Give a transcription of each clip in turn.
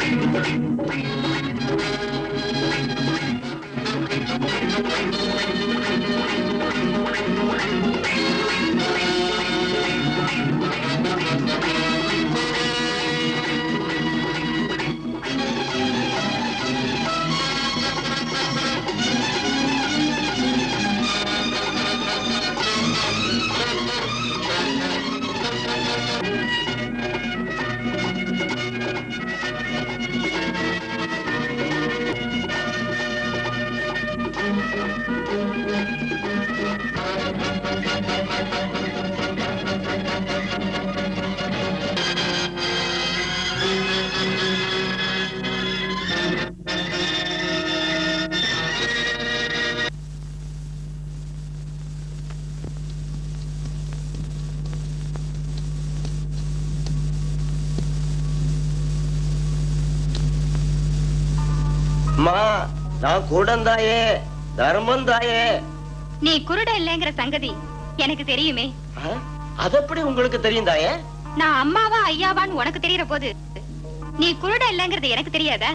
நான் குருடந்தாயே, தர்மந்தாயே. நீ குருட இல்லைங்கிற சங்கதி எனக்கு தெரியுமே. அது எப்படி உங்களுக்கு தெரியும் தாயே? நான் அம்மாவா ஐயாவான்னு உனக்கு தெரியற போது நீ குருட இல்லைங்கிறது எனக்கு தெரியாதா?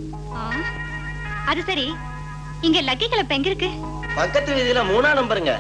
அது சரி, இங்க லக்கி கிளப் எங்க இருக்கு? பக்கத்து வீதியில 3ஆம் நம்பருங்க.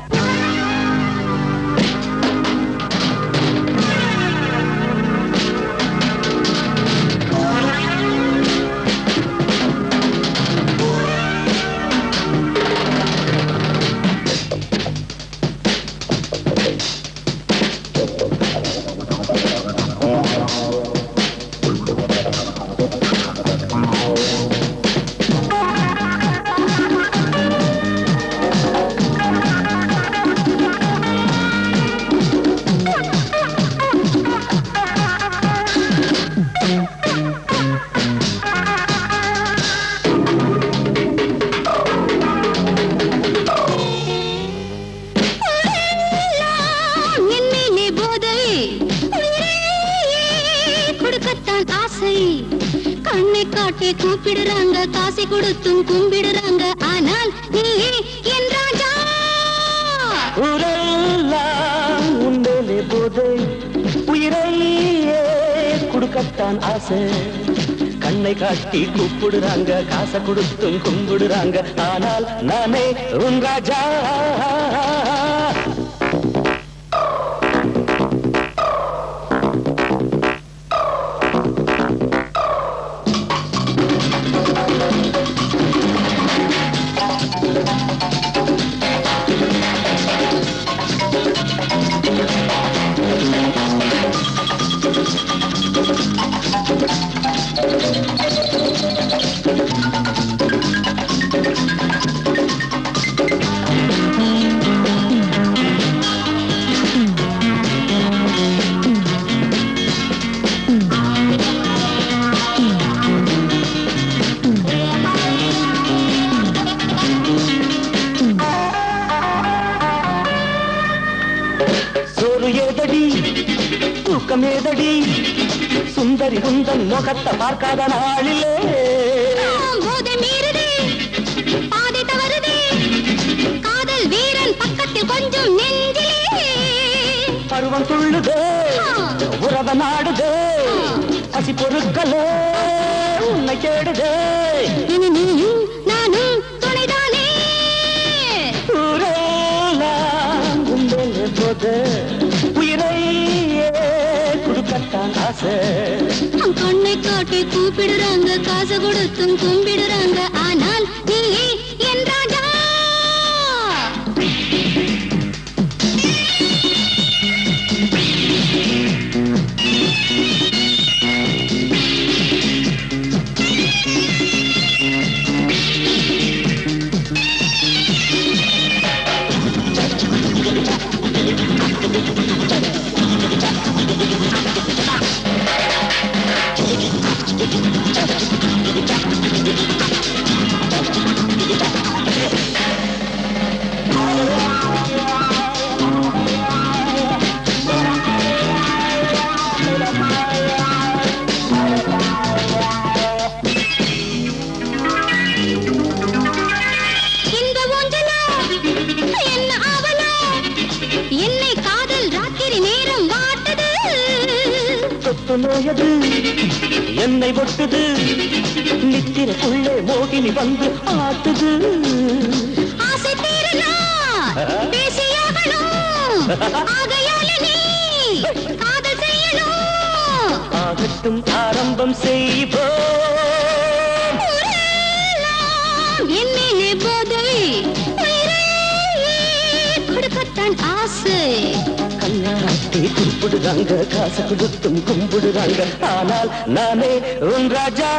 கூப்பிடுறாங்க, காசை கொடுத்தும் கும்பிடுறாங்க. ஆனால் நீ என் ராஜா. ஊரெல்லாம் உண்டலே போதை, உயிரையே கொடுக்கத்தான் ஆசை. கண்ணை காட்டி கூப்பிடுறாங்க, காசை கொடுத்தும் கும்பிடுறாங்க. ஆனால் நானே உன் ராஜா. தூக்கமேதடி சுந்தரி குந்தன் முகத்தை பார்க்காத நாளிலே போதை மீறுதே, பாதை தவறுதே, காதல் வீரன் பக்கத்தில் கொஞ்சம் நெஞ்சிலே. பருவம் துள்ளுதே, உறவ நாடுதே, பசி பொருட்களே உன்னை கேடுதே. இனி நீயும் நானும் துணைதானே. ஊரெல்லாம் உண்டலே போது, உயிரையே கொடுக்கத்தான் ஆசை. கண்ணை காட்டி கூப்பிடுறாங்க, காசை கொடுத்தும் கும்பிடுறாங்க. ஆனால் நீ என் ராஜா. என்னை ஒட்டுது நித்திரக்குள்ளே மோகினி வந்து ஆட்டுது ஆசை தீரலாம் பேசியாகணும் ஆகையால நீ காதல் செய்யணும் ஆகட்டும் ஆரம்பம் செய்வோம் என்னே போதை கொடுக்கத்தான் ஆசை கண்ணாட்டி குறிப்பிடுறாங்க காசு கொடுத்தும் கும்பிடுறாங்க ஆனால் நானே உன் ராஜா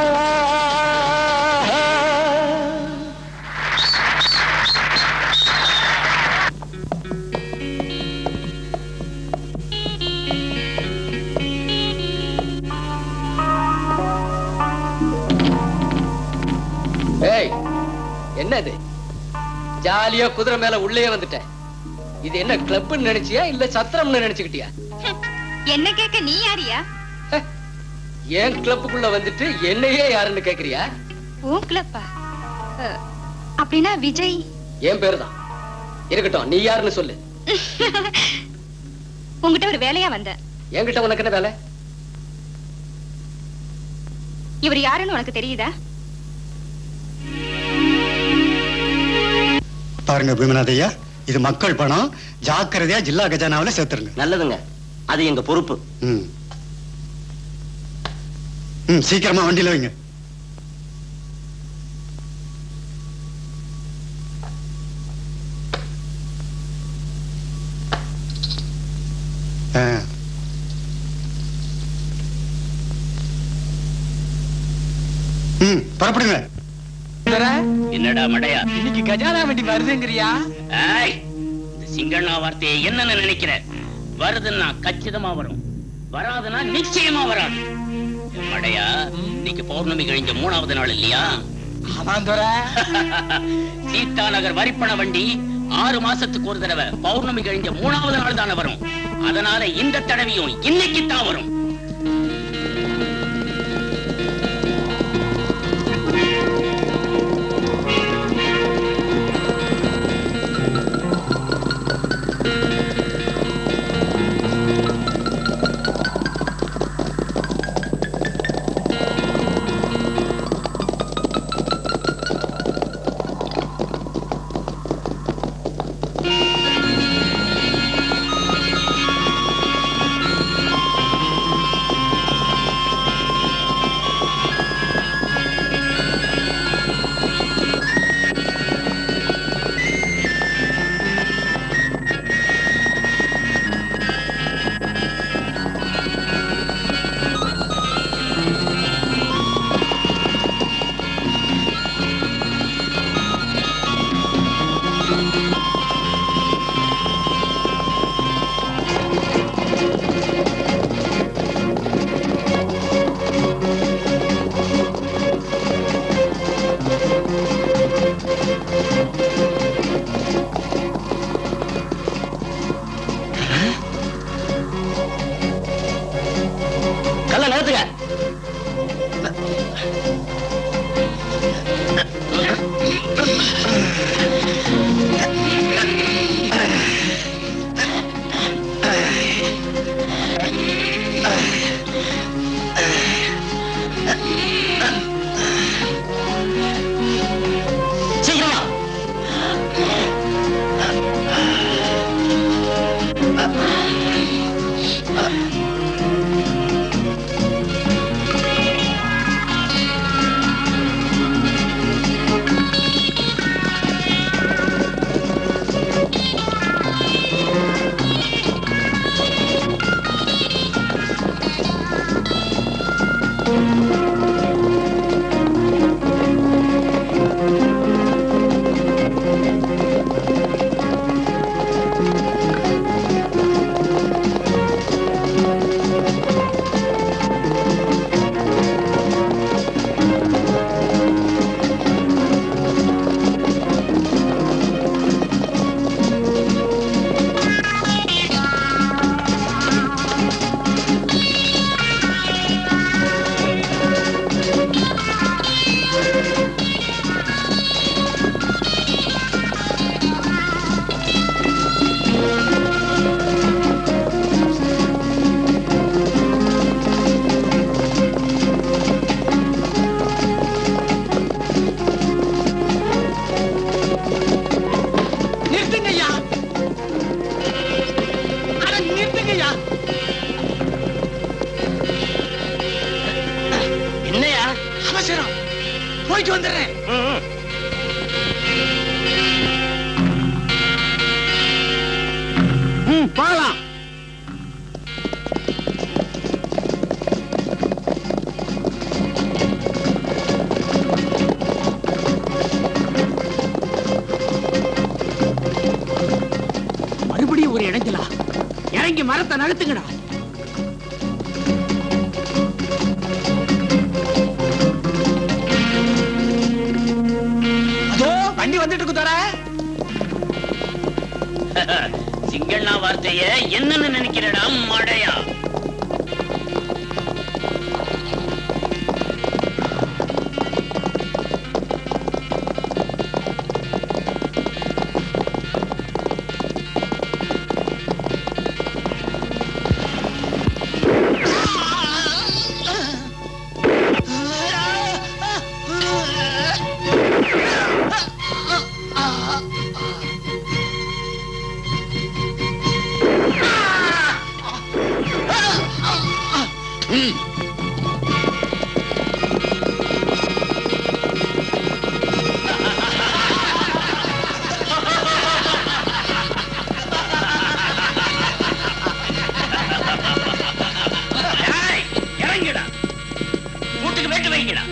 என்னது ஜாலியா குதிரை மேல உள்ளே வந்துட்டேன். இது என்ன கிளப்னு நினைச்சியா இல்ல சத்திரம்னு நினைச்சுக்கிட்டியா? என்ன கேட்க நீ யாரியா? ஏன் கிளப்புக்குள்ள வந்துட்டு என்னையே யாருன்னு கேக்குறியா? உன் கிளப்பா? அப்படின்னா விஜய் என் பேருதான். இருக்கட்டும், நீ யாருன்னு சொல்லு. உங்ககிட்ட ஒரு வேலையா வந்த. என்கிட்ட உனக்கு என்ன வேலை? இவர் யாருன்னு உனக்கு தெரியுதா? பாருங்க பீமநாதையா, இது மக்கள் பணம், ஜாக்கிரதையா ஜில்லா கஜானாவில சேர்த்துருங்க. நல்லதுங்க, அது எங்க பொறுப்பு. சீக்கிரமா வண்டியில வைங்க. புறப்படுங்க. என்னடா மடையா, இன்னைக்கு கஜானா வண்டி வருதுங்கறியா? இந்த சிங்கண்ணா வார்த்தையை என்னன்னு நினைக்கிற? வருதுன்னா கச்சிதமா வரும், வராதுன்னா நிச்சயமா வராது. மடையா, இன்னைக்கு பௌர்ணமி கழிஞ்ச 3வது நாள் இல்லையா? சீதா நகர் வரிப்பண வண்டி 6 மாசத்துக்கு ஒரு தடவை பௌர்ணமி கழிஞ்ச 3வது நாள் தானே வரும். அதனால இந்த தடவையும் இன்னைக்கு தான் வரும். அவசரம், போயிட்டு வந்துடுறேன். போகலாம். மறுபடியும் ஒரு இடைஞ்சலா? இறங்கி மரத்தை நகர்த்துங்கடா. அதோ வண்டி வந்துட்டு இருக்கு தோற. சிங்கண்ணா வார்த்தைய என்னன்னு நினைக்கிறடா மடையா? இறங்கிடா, வீட்டுக்கு வேட்டு வைங்கடா.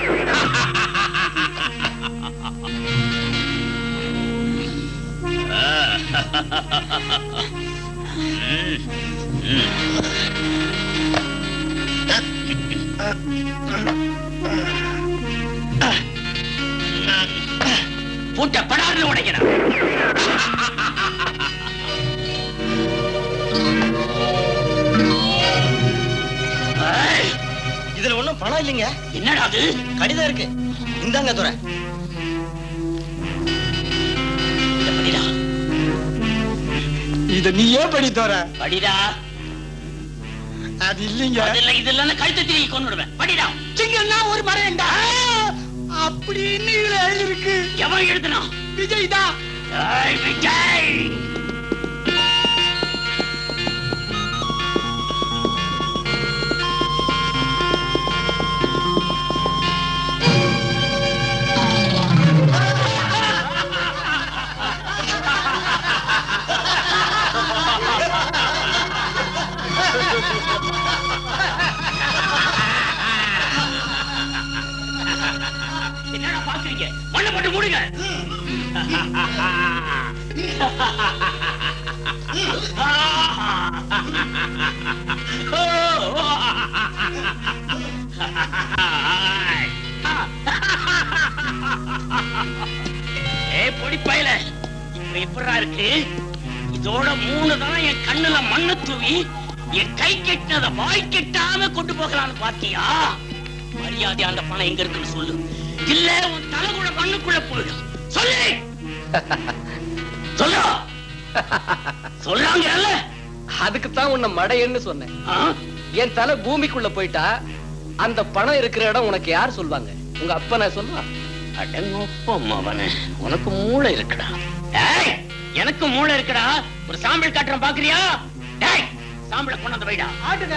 பூட்ட படார்னு உடைக்கணும். இதுல ஒண்ணும் பணம் இல்லைங்க. என்னடா அது? கடிதம் இருக்கு, இந்தாங்க துரை. படிடா. இத நீயே படி தோற. படிடா. அது இல்லைங்க. அதுல இதெல்லாம் கழுத்தை திரும்பி கொண்டுடுவேன். படிடா. சிங்கண்ணா ஒரு மரேண்டா அப்படின்னு இதுல எழுதிருக்கு. எவன் எழுதுனா? விஜய் தான். விஜய். என்னடா பாக்குறீங்க? மண்ணை போட்டு மூடுங்க. பொடி பயல, இப்ப எப்படா இருக்கு? இதோட 3 தரம் என் கண்ணுல மண்ணு தூவி என் கை கெட்டினத வாய் கெட்டாம கொண்டு போகலான்னு பாத்தியா? மரியாதை அந்த பணம் எங்க இருக்குன்னு சொல்லு, இல்ல உன் தலை கூட மண்ணுக்குள்ள போயிடும். சொல்லு. சொல்லு. சொல்றாங்கல்ல, அதுக்குத்தான் உன்னை மடையன்னு சொன்னேன். என் தலை பூமிக்குள்ள போயிட்டா அந்த பணம் இருக்கிற இடம் உனக்கு யார் சொல்வாங்க? உங்க அப்பா நான் சொல்லுவா? அடங்கொப்பம் அவனே, உனக்கு மூளை இருக்குடா. ஏய், எனக்கு மூளை இருக்குடா. ஒரு சாம்பிள் காட்டுறேன், பாக்குறியா? டேய், சாம்பிளை கொண்டாந்து வைடா. ஆட்டுங்க.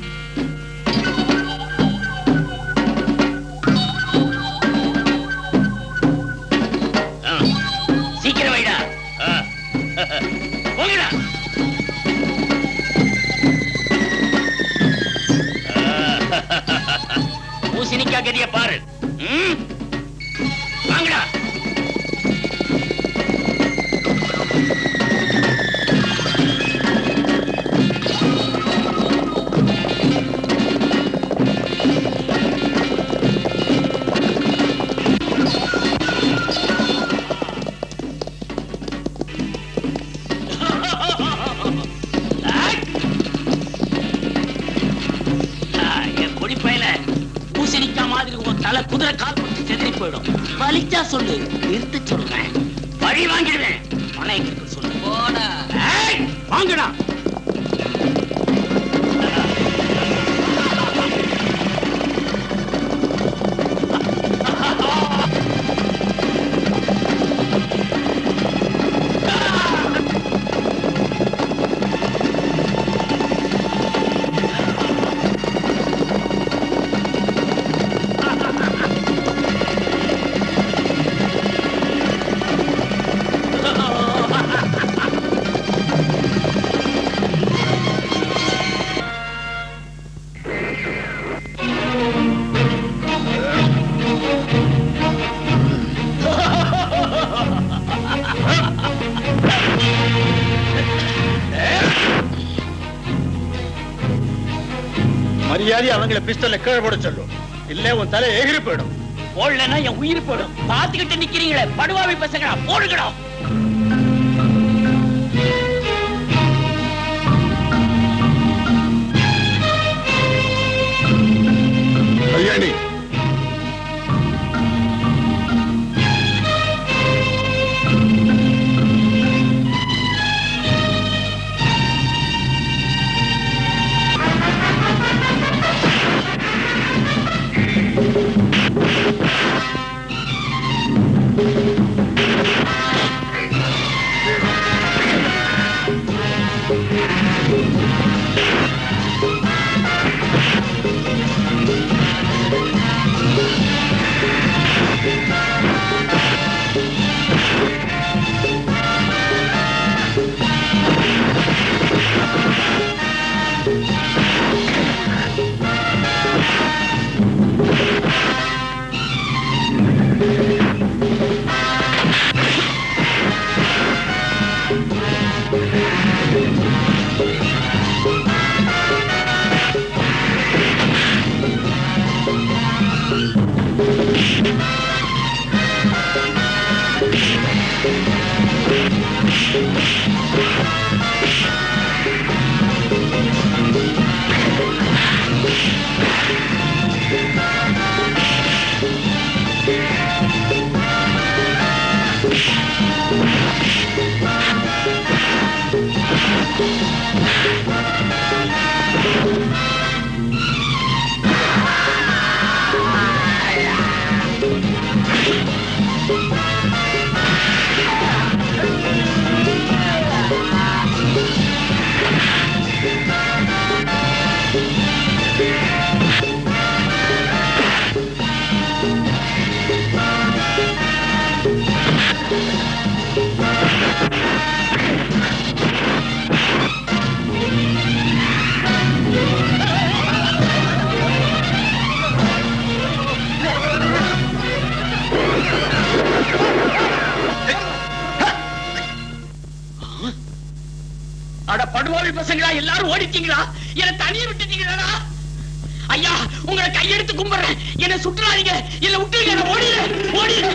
சீக்கிரம் வைடா. போங்கடா. பூசணிக்கா கதிய பாரு. வாங்கடா. தலை குதிரை கால் போட்டு செதறி போயிடும். வலிச்சா சொல்லு, நிறுத்த சொல்றேன். வழி வாங்கிடுவேன். பணம் எங்க இருக்கு சொல்லு. போடா. வாங்கடா. மரியாதை அவங்கள பிஸ்டல்ல கீழே போட சொல்லும், இல்ல உன் தலை எகிரி போயிடும். போடலன்னா என் உயிர் போடும். பாத்துக்கிட்டு நிக்கிறீங்களே படுவாவி பசங்களா, போடுங்கடா. கல்யாணி, படுவாவி பசங்களா எல்லாரும் ஓடிட்டீங்களா? என்ன தனியே விட்டுட்டீங்களா? ஐயா உங்களை கையெடுத்து கும்பிடுறேன், என்ன சுட்டுறாதீங்க, என்ன விட்டுருங்க, ஓடிடு ஓடிடு.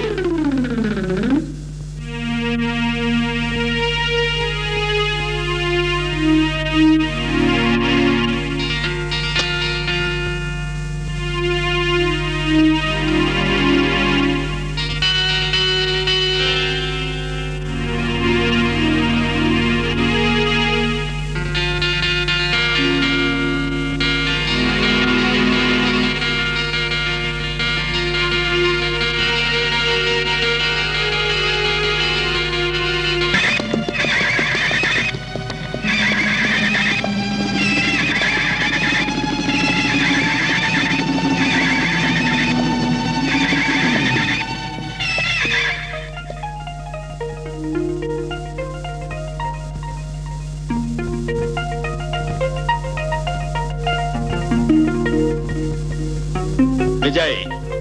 விஜய்,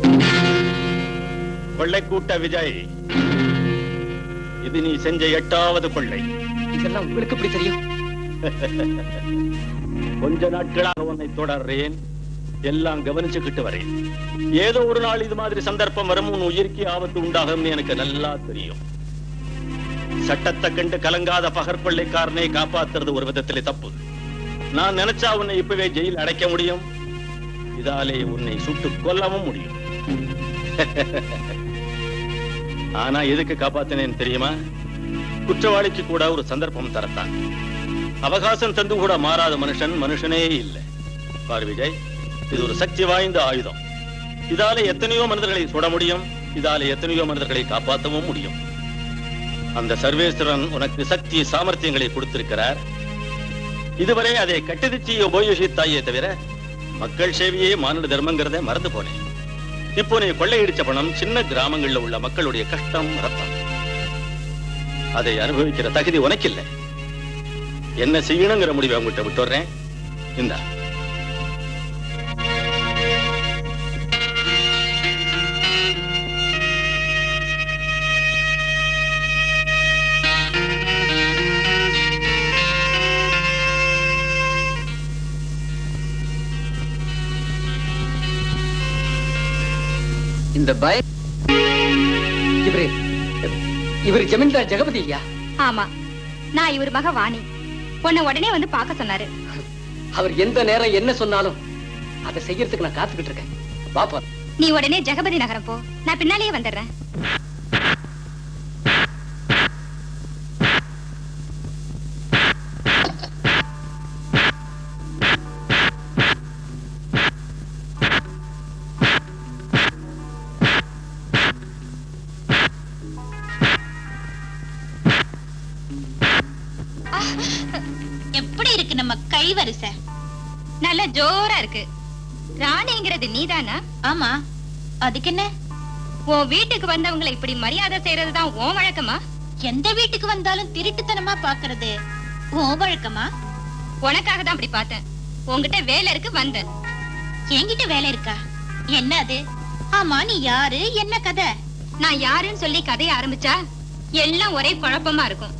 கொள்ளை கூட்ட விஜய், இது நீ செஞ்ச 8வது கொள்ளை. இதெல்லாம் உங்களுக்கு எப்படி தெரியும்? கொஞ்ச நாட்களாக உன்னை தொடர்றேன், எல்லாம் கவனிச்சுக்கிட்டு வரேன். ஏதோ ஒரு நாள் இது மாதிரி சந்தர்ப்பம் வரும், உன் உயிருக்கு ஆபத்து உண்டாகும் எனக்கு நல்லா தெரியும். சட்டத்தை கண்டு கலங்காத பகற்கொள்ளைக்காரனை காப்பாத்துறது ஒரு விதத்திலே தப்பு. நான் நினைச்சா உன்னை இப்பவே ஜெயில் அடைக்க முடியும், இதாலே உன்னை சுட்டு கொல்லவும் முடியும். ஆனா எதுக்கு காப்பாத்தினேன் தெரியுமா? குற்றவாளிக்கு கூட ஒரு சந்தர்ப்பம் தரத்தான். அவகாசம் தந்து கூட மாறாத மனுஷன் மனுஷனே இல்லை. பார் விஜய், இது ஒரு சக்தி வாய்ந்த ஆயுதம். இதாலே எத்தனையோ மனிதர்களை சுட முடியும், இதாலே எத்தனையோ மனிதர்களை காப்பாற்றவும் முடியும். அந்த சர்வேஸ்வரன் உனக்கு சக்தி சாமர்த்தியங்களை கொடுத்திருக்கிறார். இதுவரை அதை கட்டுதிச்சு உபயோகித்தாயே தவிர மக்கள் சேவையே மானுட தர்மங்கிறத மறந்து போனேன். இப்போ நீ கொள்ளையடிச்ச பணம் சின்ன கிராமங்கள்ல உள்ள மக்களுடைய கஷ்டம் ரத்தம். அதை அனுபவிக்கிற தகுதி உனக்கு இல்லை. என்ன செய்யணுங்கிற முடிவை அவங்ககிட்ட விட்டுறேன். இந்த இந்த பய இவரு ஜமீன்தார் ஜெகபதி ஐயா. ஆமா, நான் இவர் மக வாணி. உன்னை உடனே வந்து பார்க்க சொன்னாரு. அவர் எந்த நேரம் என்ன சொன்னாலும் அதை செய்யறதுக்கு நான் காத்துக்கிட்டு இருக்கேன். பாப்பா, நீ உடனே ஜெகபதி நகரம் போ, நான் பின்னாலேயே வந்துடுறேன். எப்படி இருக்கு நம்ம கைவரிசை? நல்ல ஜோரா இருக்கு. ராணிங்கிறது நீதானா? ஆமா, அதுக்கு என்ன? உன் வீட்டுக்கு வந்தவங்களை இப்படி மரியாதை செய்யறதுதான் உன் வழக்கமா? எந்த வீட்டுக்கு வந்தாலும் திருட்டுத்தனமா பாக்குறது உன் வழக்கமா? உனக்காக தான் அப்படி பார்த்தேன். உன்கிட்ட வேலை இருக்கு வந்தேன். என்கிட்ட வேலை இருக்கா? என்ன அது? ஆமா, நீ யாரு, என்ன கதை? நான் யாருன்னு சொல்லி கதையை ஆரம்பிச்சா எல்லாம் ஒரே குழப்பமா இருக்கும்.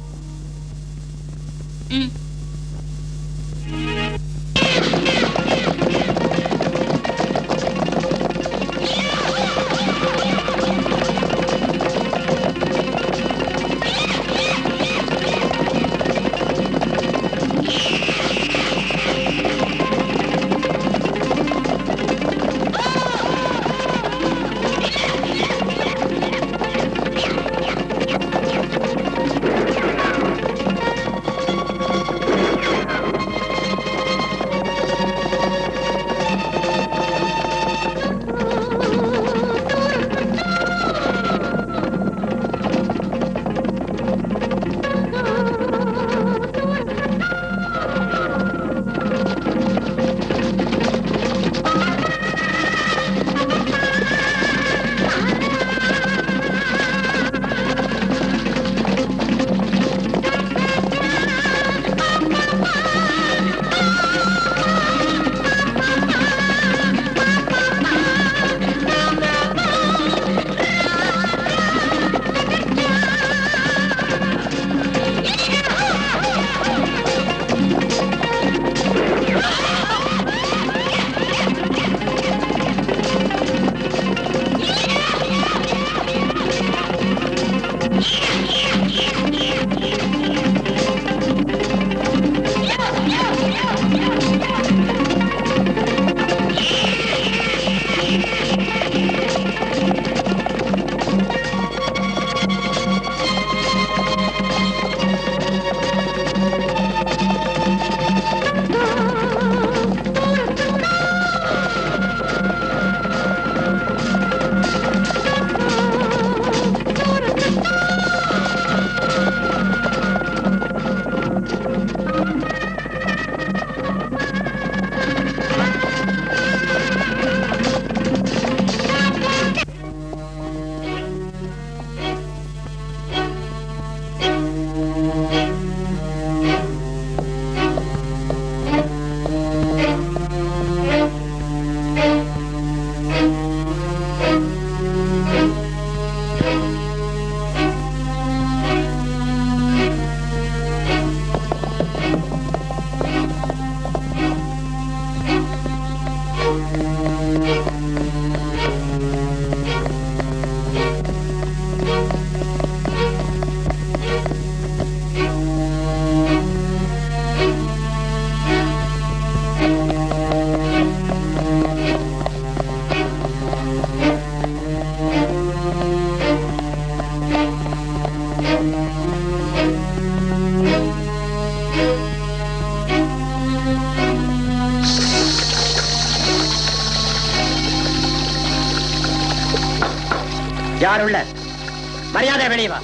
யார் உள்ள? மரியாதை வெளியே வா.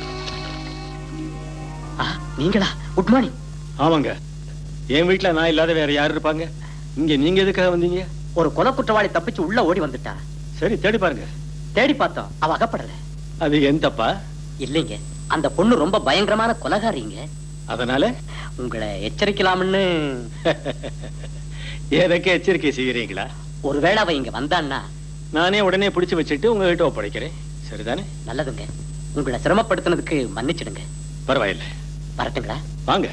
நீங்களா? Good morning. ஆமாங்க, என் வீட்டுல நான் இல்லாத வேற யாரு இருப்பாங்க? இங்க நீங்க எதுக்காக வந்தீங்க? ஒரு கொலை குற்றவாளி தப்பிச்சு உள்ள ஓடி வந்துட்டா. சரி, தேடி பாருங்க. தேடி பார்த்தோம், அவ அகப்படல. அது என் தப்பா? இல்லைங்க, அந்த பொண்ணு ரொம்ப பயங்கரமான கொலைகாரிங்க. அதனால உங்களை எச்சரிக்கலாம்னு. எனக்கு எச்சரிக்கை செய்யறீங்களா? ஒருவேளை அவ இங்க வந்தான்னா நானே உடனே பிடிச்சு வச்சுட்டு உங்ககிட்ட ஒப்படைக்கிறேன். சரிதானே? நல்லதுங்க. உங்களை சிரமப்படுத்தினதுக்கு மன்னிச்சிடுங்க. பரவாயில்லை. வரட்டுங்களா? வாங்க.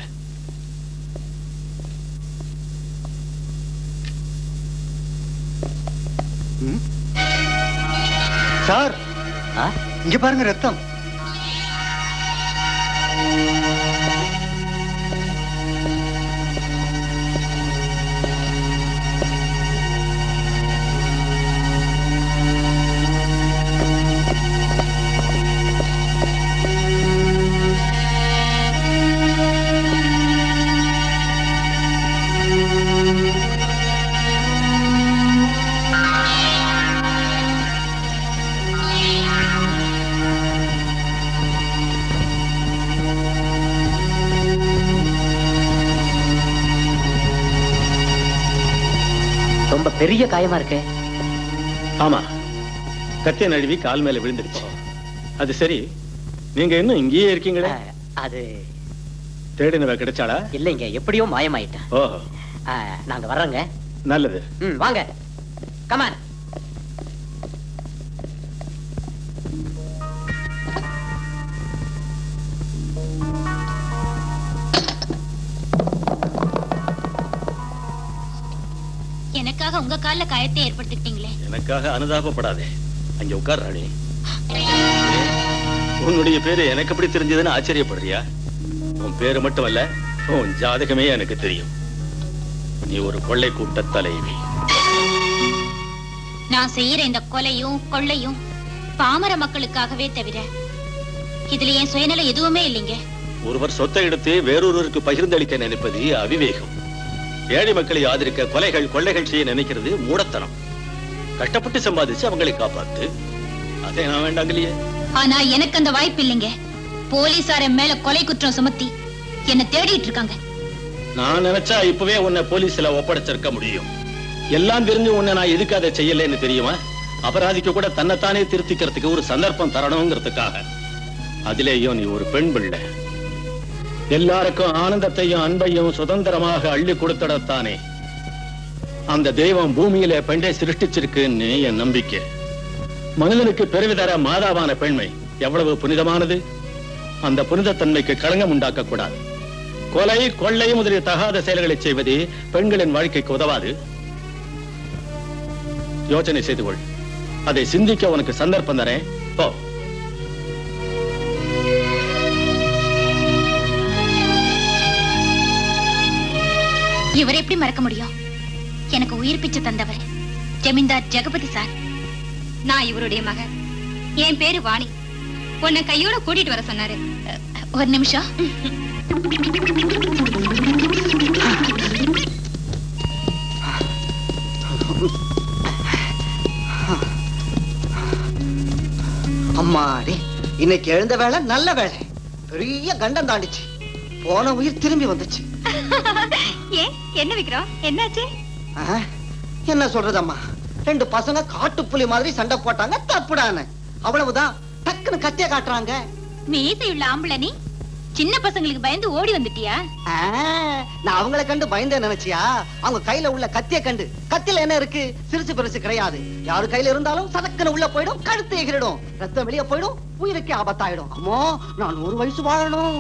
சார் இங்க பாருங்க ரத்தம். ரொம்ப பெரிய காயமா இருக்கு. ஆமா, கத்திய நழுவி கால் மேல விழுந்துருச்சு. அது சரி, நீங்க இன்னும் இங்கேயே இருக்கீங்களே? அது தேடினவ கிடைச்சாளா? இல்லைங்க, எப்படியோ மாயமாயிட்டேன். ஓஹோ, நாங்க வர்றோங்க. நல்லது. வாங்க, கமான். எனக்காக உங்க கால்ல காயத்தை ஏற்படுத்திட்டீங்களே. எனக்காக அனுதாபப்படாதே, அங்க உட்கார் ராணி. உன்னுடைய பேரு எனக்கு எப்படி தெரிஞ்சதுன்னு ஆச்சரியப்படுறியா? உன் பேரு மட்டுமல்ல, உன் ஜாதகமே எனக்கு தெரியும். நீ ஒரு கொள்ளை கூட்ட தலைவி. நான் செய்யற இந்த கொலையும் கொள்ளையும் பாமர மக்களுக்காகவே தவிர இதுல என் சுயநலம் எதுவுமே இல்லைங்க. ஒருவர் சொத்தை எடுத்து வேறொருவருக்கு பகிர்ந்தளிக்க நினைப்பது அவிவேகம். ஏழை மக்களை ஆதரிக்க கொலைகள் கொள்ளைகள் செய்ய நினைக்கிறது மூடத்தனம். கஷ்டப்பட்டு சம்பாதிச்சு அவங்களை காப்பாத்து, அதை நான் வேண்டாங்கலையே. ஆனா எனக்கு அந்த வாய்ப்பு இல்லைங்க. போலீசார மேல கொலை குற்றம் சுமத்தி என்ன தேடிட்டு இருக்காங்க. நான் நினைச்சா இப்பவே உன்னை போலீஸ்ல ஒப்படைச்சிருக்க முடியும். எல்லாம் தெரிஞ்சு உன்னை நான் எதுக்கு அதை செய்யலன்னு தெரியுமா? அபராதிக்கு கூட தன்னைத்தானே திருத்திக்கிறதுக்கு ஒரு சந்தர்ப்பம் தரணுங்கிறதுக்காக. அதிலேயும் நீ ஒரு பெண் பிள்ளை. எல்லாருக்கும் ஆனந்தத்தையும் அன்பையும் சுதந்திரமாக அள்ளி கொடுத்துடத்தானே அந்த தெய்வம் பூமியில பெண்ணை சிருஷ்டிச்சிருக்குன்னு என் நம்பிக்கை. மனிதனுக்கு பிறவி தர மாதாவான பெண்மை எவ்வளவு புனிதமானது. அந்த புனிதத்தன்மைக்கு களங்கம் உண்டாக்க கூடாது. கொலை கொள்ளை முதலிய தகாத செயல்களை செய்வது பெண்களின் வாழ்க்கைக்கு உதவாது. யோசனை செய்து கொள். அதை சிந்திக்க உனக்கு சந்தர்ப்பம் தரேன். போ. இவரை எப்படி மறக்க முடியும்? எனக்கு உயிர் பிச்சை தந்தவர் ஜமீன்தார் ஜெகபதி சார். நான் இவருடைய மகன். என் பேரு வாணி. உன்னை கையோட கூட்டிட்டு வர சொன்னாரு. ஒரு நிமிஷம். அம்மாடி, இன்னைக்கு எழுந்த வேலை நல்ல வேலை. பெரிய கண்டம் தாண்டிச்சு. போன உயிர் திரும்பி வந்துச்சு. ஏன் என்ன விக்ரம், என்னாச்சு? என்ன சொல்றதம்மா, ரெண்டு பசங்க காட்டுப்புலி மாதிரி சண்டை போட்டாங்க. தப்புடான அவ்வளவுதான். டக்குன்னு கத்திய காட்டுறாங்க. மீசையுள்ள ஆம்பளை நீ சின்ன பசங்களுக்கு பயந்து ஓடி வந்துட்டியா? நான் அவங்களை கண்டு பயந்தேன் நினைச்சியா? அவங்க கையில உள்ள கத்திய கண்டு. கத்தில என்ன இருக்கு? சிறுசு பெருசு கிடையாது. யாரு கையில இருந்தாலும் சதக்கன உள்ள போயிடும், கழுத்து எகிரிடும், ரத்தம் வெளியே போயிடும், உயிருக்கு ஆபத்தாயிடும். அம்மா, நான் 100 வயசு வாழணும்.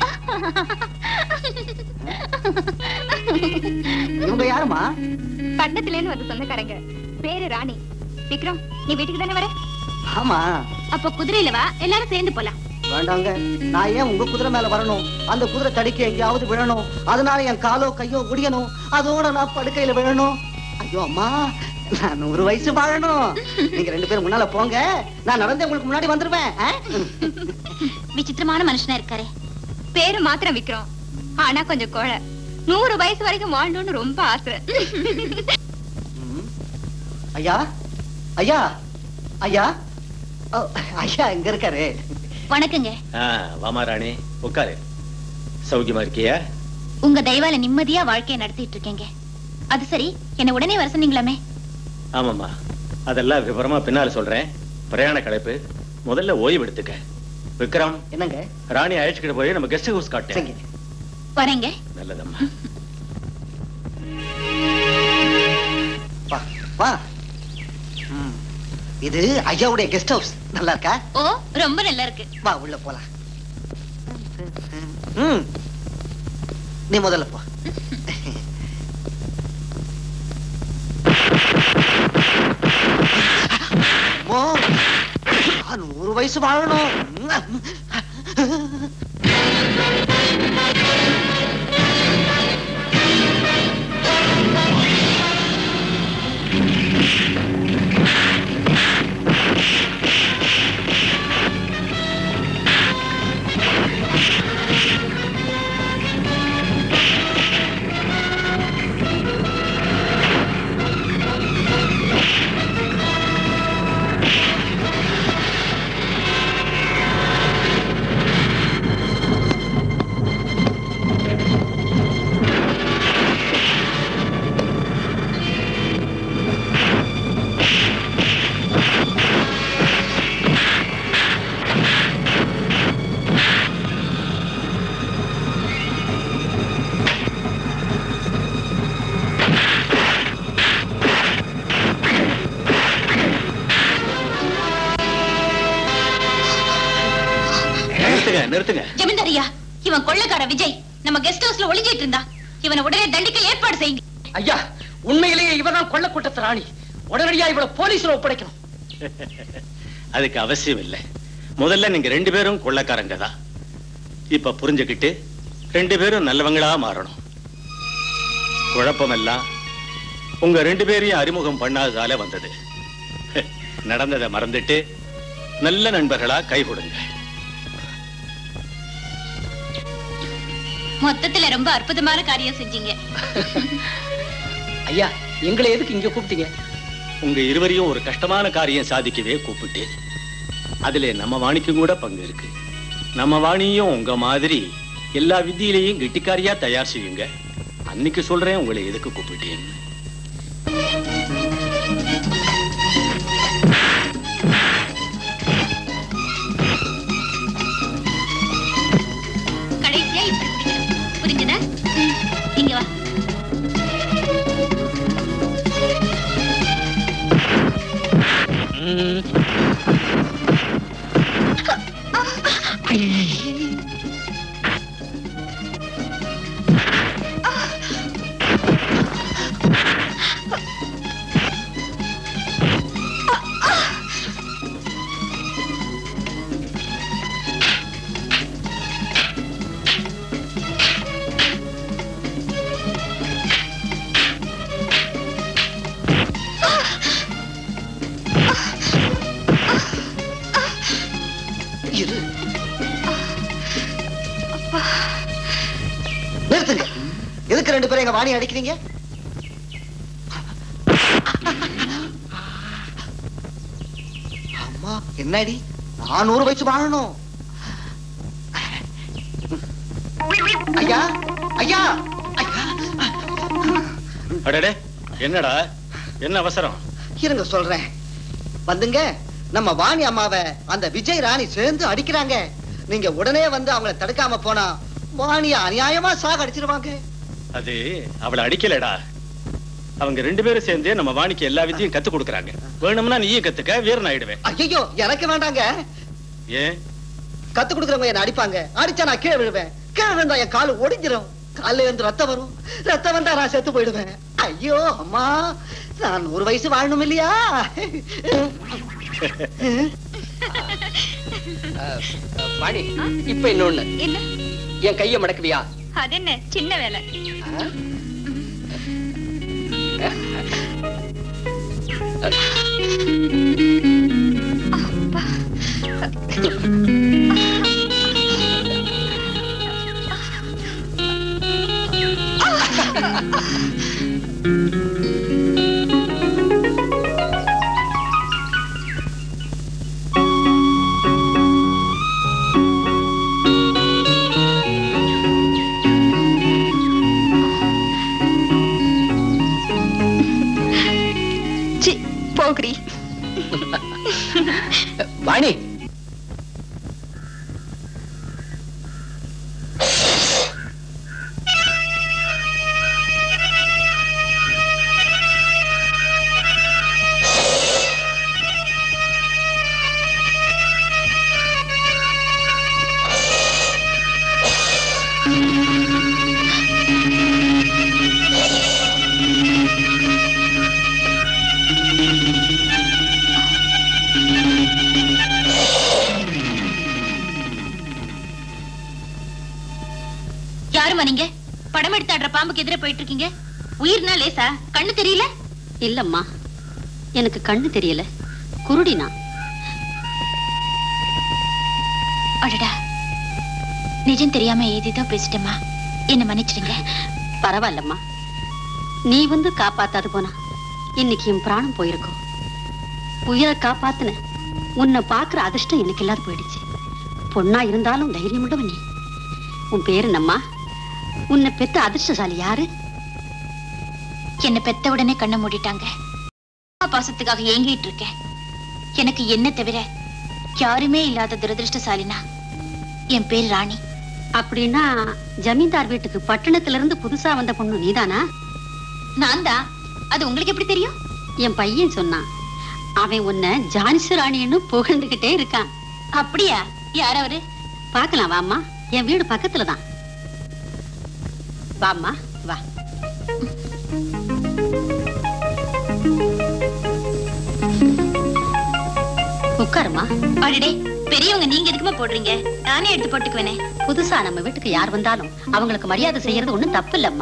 இவங்க யாருமா? பட்டணத்துல இருந்து வந்து சொந்தக்காரங்க. பேரு ராணி. விக்ரம், நீ வீட்டுக்கு தானே வர? ஆமா. அப்ப குதிரையில வா, எல்லாரும் சேர்ந்து போலாம். வேண்டாங்க, நான் ஏன் உங்க குதிரை மேல வரணும்? அந்த குதிரை தடிக்க எங்கேயாவது விழணும். அதனால என் காலோ கையோ ஒடியணும். அதோட நான் படுக்கையில விழணும். ஐயோ அம்மா, நான் 100 வயசு வாழணும். நீங்க 2 பேரும் முன்னால போங்க, நான் நடந்து உங்களுக்கு முன்னாடி வந்துருவேன். விசித்திரமான மனுஷனா இருக்காரு. பேரு மாத்திரம் விக்ரம், ஆனா கொஞ்சம் கோழை. 100 வயசு வரைக்கும் வாழணும்னு ரொம்ப ஆசை. ஐயா, ஐயா, ஐயா, ஐயா எங்க இருக்காரு? வணக்கங்க. வாமா ராணி, உட்காரு. சௌக்கியமா இருக்கியா? உங்க தயவால நிம்மதியா வாழ்க்கையை நடத்திட்டு இருக்கேங்க. அது சரி, என்ன உடனே வர சொன்னீங்களாமே? ஆமாமா, அதெல்லாம் விவரமா பின்னால சொல்றேன். பிரயாண களைப்பு, முதல்ல ஓய்வு எடுத்துக்க. விக்ரம், என்னங்க? ராணி அழைச்சுக்கிட்டு போய் நம்ம கெஸ்ட் ஹவுஸ் காட்டு. வரேங்க. நல்லதம்மா. வா வா. இது ஐயாவுடைய கெஸ்ட் ஹவுஸ். நல்லா இருக்கா? ஓ, ரொம்ப நல்லா இருக்கு. வா, உள்ள போலாம். நீ முதல்ல போ. நான் 100 வயசு வாழணும். நிறுத்துங்க. ஜமீன்தாரியா, இவன் கொள்ளைக்கார விஜய் நம்ம கெஸ்ட் ஹவுஸ்ல ஒளிஞ்சிட்டு இருந்தா. இவனை உடனே தண்டிக்க ஏற்பாடு செய்யுங்க. ஐயா, உண்மையிலேயே இவதான் கொள்ள கூட்டத்து ராணி. உடனடியா இவளை போலீஸ்ல ஒப்படைக்கணும். அதுக்கு அவசியம் இல்லை. முதல்ல நீங்க 2 பேரும் கொள்ளைக்காரங்க தான். இப்ப புரிஞ்சுக்கிட்டு 2 பேரும் நல்லவங்களா மாறணும். குழப்பம் எல்லாம் உங்க 2 பேரையும் அறிமுகம் பண்ணாததால வந்தது. நடந்ததை மறந்துட்டு நல்ல நண்பர்களா கை கொடுங்க. மொத்தத்துல ரொம்ப அற்புதமான காரியம் செஞ்சீங்க. ஐயா, எங்களை எதுக்கு இங்க கூப்பிட்டீங்க? உங்க இருவரையும் ஒரு கஷ்டமான காரியம் சாதிக்கவே கூப்பிட்டு. அதுல நம்ம வாணிக்கும் கூட பங்கு இருக்கு. நம்ம வாணியும் உங்க மாதிரி எல்லா வித்தியிலையும் கெட்டிக்காரியா தயார் செய்யுங்க. அன்னைக்கு சொல்றேன் உங்களை எதுக்கு கூப்பிட்டேன்னு. கடைசியா இப்படி குடிக்கணும். புரிஞ்சுதா? இங்க வா. நிறுத்துங்க. எதுக்கு 2 பேரும் எங்க வாணி அடிக்கிறீங்க? அம்மா, என்னடி? நான் 100 வயசு வாழணும். ஐயா, ஐயா, அடடே, என்னடா, என்ன அவசரம்? இருங்க சொல்றேன். வந்துங்க, நம்ம வாணி அம்மாவை அந்த விஜய் ராணி சேர்ந்து அடிக்கிறாங்க. நீங்க உடனே வந்து அவங்கள தடுக்காம போனா வாணிய அநியாயமா சாகடிச்சிருவாங்க. அது அவளை அடிக்கலடா. அவங்க 2 பேரும் சேர்ந்து நம்ம வாணிக்கு எல்லா வித்தையும் கத்து கொடுக்கறாங்க. வேணும்னா நீயே கத்துக்க, வீரன் ஆயிடுவேன். ஐயோ, எனக்கு வேண்டாங்க. ஏன்? கத்து கொடுக்கறவங்க என்ன அடிப்பாங்க. அடிச்சா நான் கீழே விழுவேன். கீழே விழுந்தா என் கால் ஒடிஞ்சிரும். கால்ல இருந்து ரத்தம் வரும். ரத்தம் வந்தா நான் செத்து போயிடுவேன். ஐயோ அம்மா, நான் 100 வயசு வாழணும் இல்லையா? வாணி, இப்ப இன்னொன்னு. என்ன? என் கைய மடக்குவியா? அது என்ன சின்ன வேலை? போகிறி வாணி, என்னம்மா நீங்க படம் எடுத்து ஆடுற பாம்புக்கு எதிரே போயிட்டு இருக்கீங்க? உயிர்னா லேசா? கண்ணு தெரியல? இல்லம்மா, எனக்கு கண்ணு தெரியல, குருடினா. அடடா, நிஜம் தெரியாம ஏதேதோ பேசிட்டேம்மா, என்ன மன்னிச்சிடுங்க. பரவாயில்லம்மா, நீ வந்து காப்பாத்தாது போனா இன்னைக்கு என் பிராணம் போயிருக்கும். உயிரை காப்பாத்துன உன்னை பாக்குற அதிர்ஷ்டம் எனக்கு இல்லாத போயிடுச்சு. பொண்ணா இருந்தாலும் தைரியம் உள்ளவ நீ. உன் பேரு என்னம்மா? உன்னை பெத்த அதிர்ஷ்டசாலி யாரு? என்ன பெத்த உடனே கண்ணை மூடிட்டாங்க. பாசத்துக்காக ஏங்கிட்டு இருக்கேன். எனக்கு என்ன தவிர யாருமே இல்லாத துரதிருஷ்டசாலினா என் பேர் ராணி. அப்படின்னா ஜமீன்தார் வீட்டுக்கு பட்டணத்துல இருந்து புதுசா வந்த பொண்ணு நீதானா? நான் தான். அது உங்களுக்கு எப்படி தெரியும்? என் பையன் சொன்னான். அவன் உன்னை ஜான்சி ராணின்னு புகழ்ந்துகிட்டே இருக்கான். அப்படியா? யார் அவரு? பார்க்கலாம் வாம்மா, என் வீடு பக்கத்துலதான். வாம்மா வா. உட்காருமா. அடடே, பெரியவங்க நீங்க எதுக்குமா போடுறீங்க? நானே எடுத்து போட்டுக்குவேனே. புதுசா நம்ம வீட்டுக்கு யார் வந்தாலும் அவங்களுக்கு மரியாதை செய்யறது ஒண்ணும் தப்பு இல்லம்மா.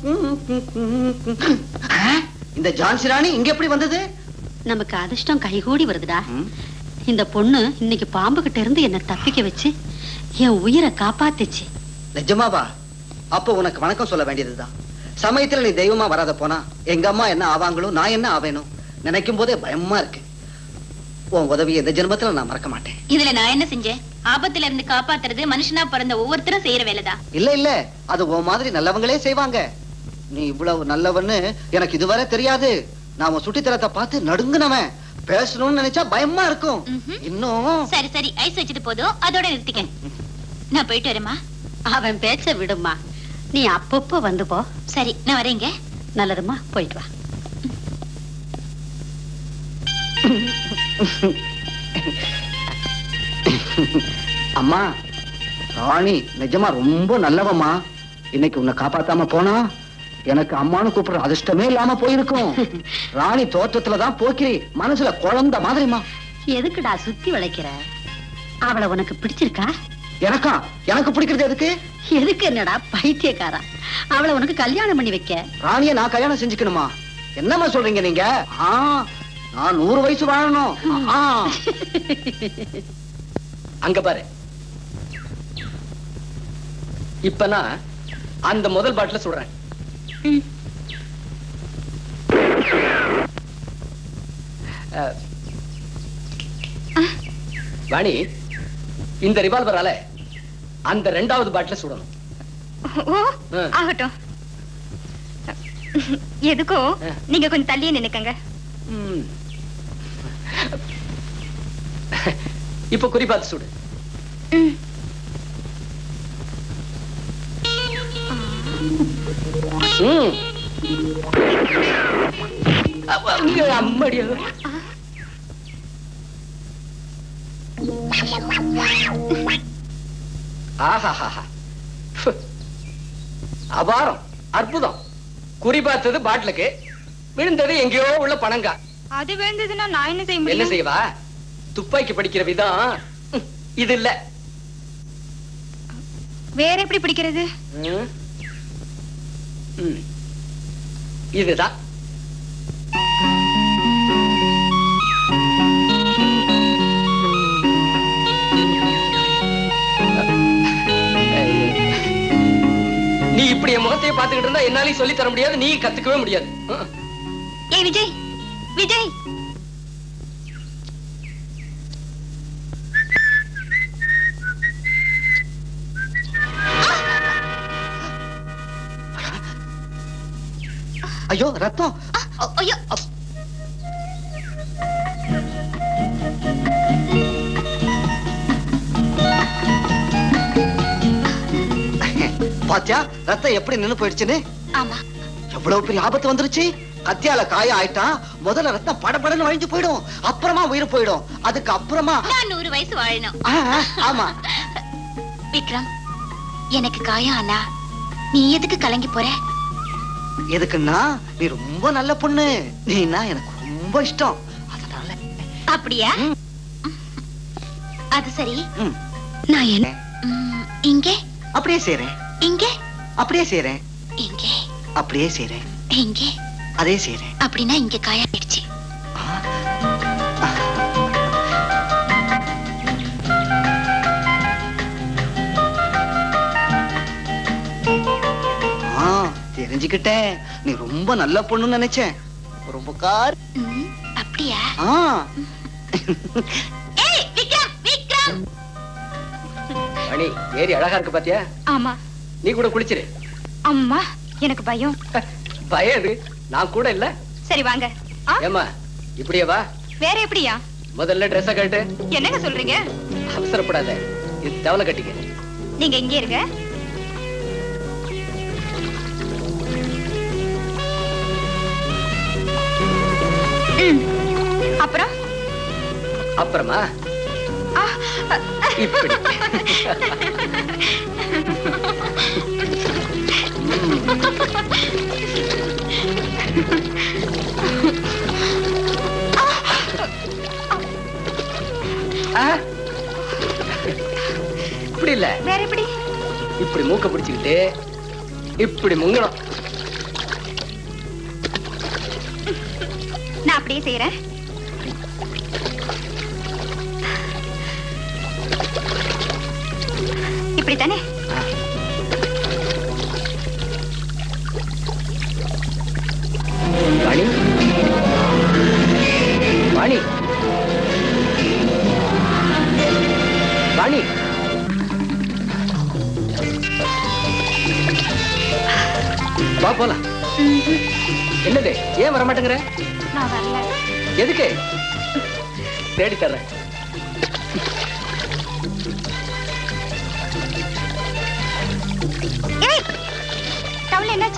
இந்த ஜான்சி ராணி இங்க எப்படி வந்தது? நமக்கு அதிர்ஷ்டம் கைகூடி வருதுடா. இந்த பொண்ணு இன்னைக்கு பாம்பு கிட்ட இருந்து என்ன தப்பிக்க வச்சு என் உயிரை காப்பாத்துச்சு. நிஜமாவா? அப்போ உனக்கு வணக்கம் சொல்ல வேண்டியதுதான். சமயத்துல நீ தெய்வமா வராத போனா எங்க அம்மா என்ன ஆவாங்களோ, நான் என்ன ஆவேனும் நினைக்கும் போதே பயமா இருக்கு. உன் உதவியை இந்த ஜென்மத்துல நான் மறக்க மாட்டேன். இதுல நான் என்ன செஞ்சேன்? ஆபத்துல இருந்து காப்பாத்துறது மனுஷனா பிறந்த ஒவ்வொருத்தரும் செய்யற வேலைதான். இல்ல இல்ல, அது உன் மாதிரி நல்லவங்களே செய்வாங்க. நீ இவ்வளவு நல்லவன்னு எனக்கு இதுவரை தெரியாது. நான் உன் சுட்டித்தரத்தை பார்த்து நடுங்குனவன். பேசணும்னு நினைச்சா பயமா இருக்கும். இன்னும் சரி சரி, ஐஸ் வச்சது போதும், அதோட நிறுத்திக்க. நான் போயிட்டு வரேம்மா. அவன் பேச்ச விடுமா, நீ அப்பப்போ வந்து போ. சரி, நான் வரேங்க. நல்லதுமா, போயிட்டு வா. அம்மா, ராணி நிஜமா ரொம்ப நல்லவம்மா. இன்னைக்கு உன்னை காப்பாத்தாம போனா எனக்கு அம்மானு கூப்பிடுற அதிர்ஷ்டமே இல்லாம போயிருக்கும். ராணி தோற்றத்துலதான் போக்கிறி, மனசுல குழந்தை மாதிரிமா. எதுக்குடா சுத்தி வளைக்கிற? அவளை உனக்கு பிடிச்சிருக்கா? எனக்கா? எனக்கு பிடிக்கிறது எதுக்கு? எதுக்கு என்னடா பைத்தியக்காரா? அவளை உனக்கு கல்யாணம் பண்ணி வைக்க. ராணிய நான் கல்யாணம் செஞ்சுக்கணுமா? என்னம்மா சொல்றீங்க நீங்க? நான் 100 வயசு வாழணும். அங்க பாரு. இப்ப நான் அந்த முதல் பாட்டில சொல்றேன். வாணி, இந்த ரிவால்வரால அந்த 2வது பாட்டில சுடணும். ஆகட்டும். எதுக்கோ நீங்க கொஞ்சம் தள்ளியே நினைக்கங்க. இப்ப குறி பார்த்து சுடு. அம்மடியா. அபாரம், அற்புதம். குறி பார்த்தது பாட்டிலுக்கு, விழுந்தது எங்கேயோ உள்ள பணங்கா. அது விழுந்ததுன்னா நான் என்ன செய்ய முடியும்? என்ன செய்வா? துப்பாக்கி படிக்கிற விதம் இது இல்ல. வேற எப்படி பிடிக்கிறது? இதுதான். நீ இப்படி என் முகத்தையே பார்த்துக்கிட்டு இருந்தா என்னாலையும் சொல்லி தர முடியாது, நீ கத்துக்கவே முடியாது. ஏ விஜய், விஜய், ஐயோ ரத்தம். ஐயோ, பாத்தியா ரத்தம் எப்படி நின்னு போயிடுச்சுன்னு? ஆமா, எவ்வளவு பெரிய ஆபத்து வந்துருச்சு. கத்தியால காயம் ஆயிட்டா முதல்ல ரத்தம் படபடன்னு வழிஞ்சு போயிடும், அப்புறமா உயிர் போயிடும். அதுக்கு அப்புறமா நான் 100 வயசு வாழணும். ஆமா. விக்ரம், எனக்கு காயம் ஆனா நீ எதுக்கு கலங்கி போற? எதுக்குன்னா நீ ரொம்ப நல்ல பொண்ணு, நீனா எனக்கு ரொம்ப இஷ்டம், அதனால. அப்படியா? அது சரி. நான் என்ன இங்கே அப்படியே செய்றேன். இங்கே அப்படியே செய்றேன். எங்கே? அப்படியே செய்றேன். எங்கே? அதே செய்றேன். அப்படின்னா இங்க காயாயிடுச்சு. தெரிஞ்சுக்கிட்டேன். நீ ரொம்ப நல்ல பொண்ணுன்னு நினைச்சேன். ரொம்ப கார். அப்படியா? ஏய் விக்ரம், விக்ரம். மணி ஏரி அழகா இருக்கு பாத்தியா? ஆமா. நீ கூட குளிச்சிரு. அம்மா எனக்கு பயம். பயம் நான் கூட இல்ல. சரி வாங்க. ஏமா இப்படியே வா. வேற எப்படியா? முதல்ல ட்ரெஸ் கட்டு. என்னங்க சொல்றீங்க? அவசரப்படாத. இது டவல கட்டிக்க. நீங்க இங்கே இருங்க. அப்புறம் அப்புறமா இப்படி இப்படி இல்ல. வேற எப்படி? இப்படி மூக்க பிடிச்சுக்கிட்டு இப்படி முங்கணும். நான் அப்படியே செய்யறேன். இப்படித்தானே? வாணி, வாணி, வாணி. வா போலாம். என்னது ஏன் வர மாட்டேங்கிற? நான் வரல. எதுக்கு? தேடி தர்றேன். டவுல் என்னாச்சு?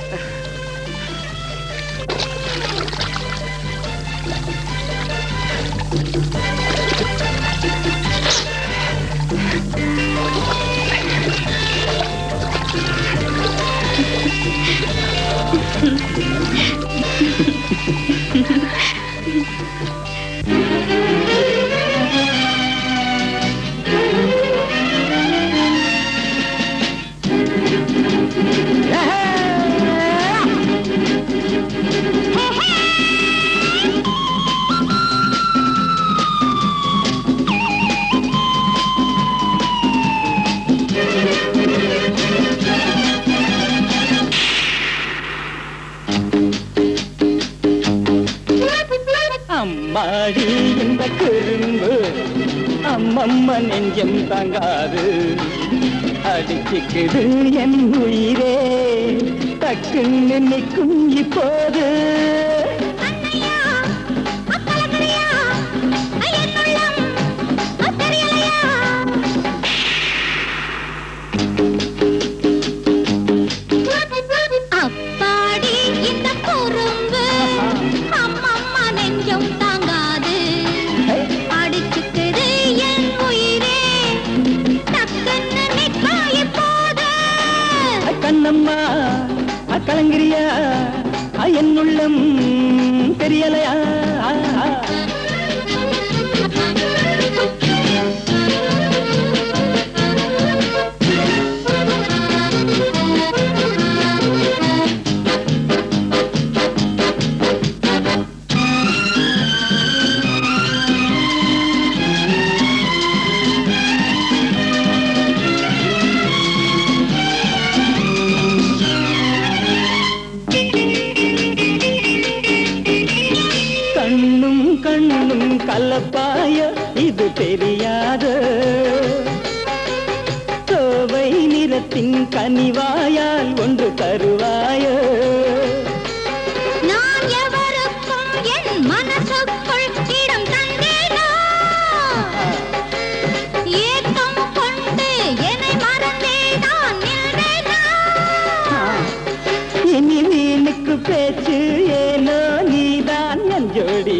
அம்மாடி இந்த குறும்பு அம்மம்மா நெஞ்சம் தாங்காது அடிச்சுக்குது என் உயிரே டக்குன்னு நிற்கும் இப்போது. அப்பாடி இந்த குறும்பு அம்மம்மா நெஞ்சம் தாங்காது அடிச்சுக்குது என் உயிரே டக்குன்னு நிற்கும் இப்போது. கண்ணம்மா கலங்கிரியா என் உள்ளம் தெரியலையா? கலப்பாய இது தெரியாத கோவை நிறத்தின் கனிவாயால் ஒன்று தருவாய. நான் எவருக்கும் என் மனசுக்குள் இடம் தந்தேனோ ஏக்கம் கொண்டு என்னை மறந்தே நான் நின்றேனோ. இனி வீணுக்கு பேச்சு ஏனோ நீதான் என் ஜோடி.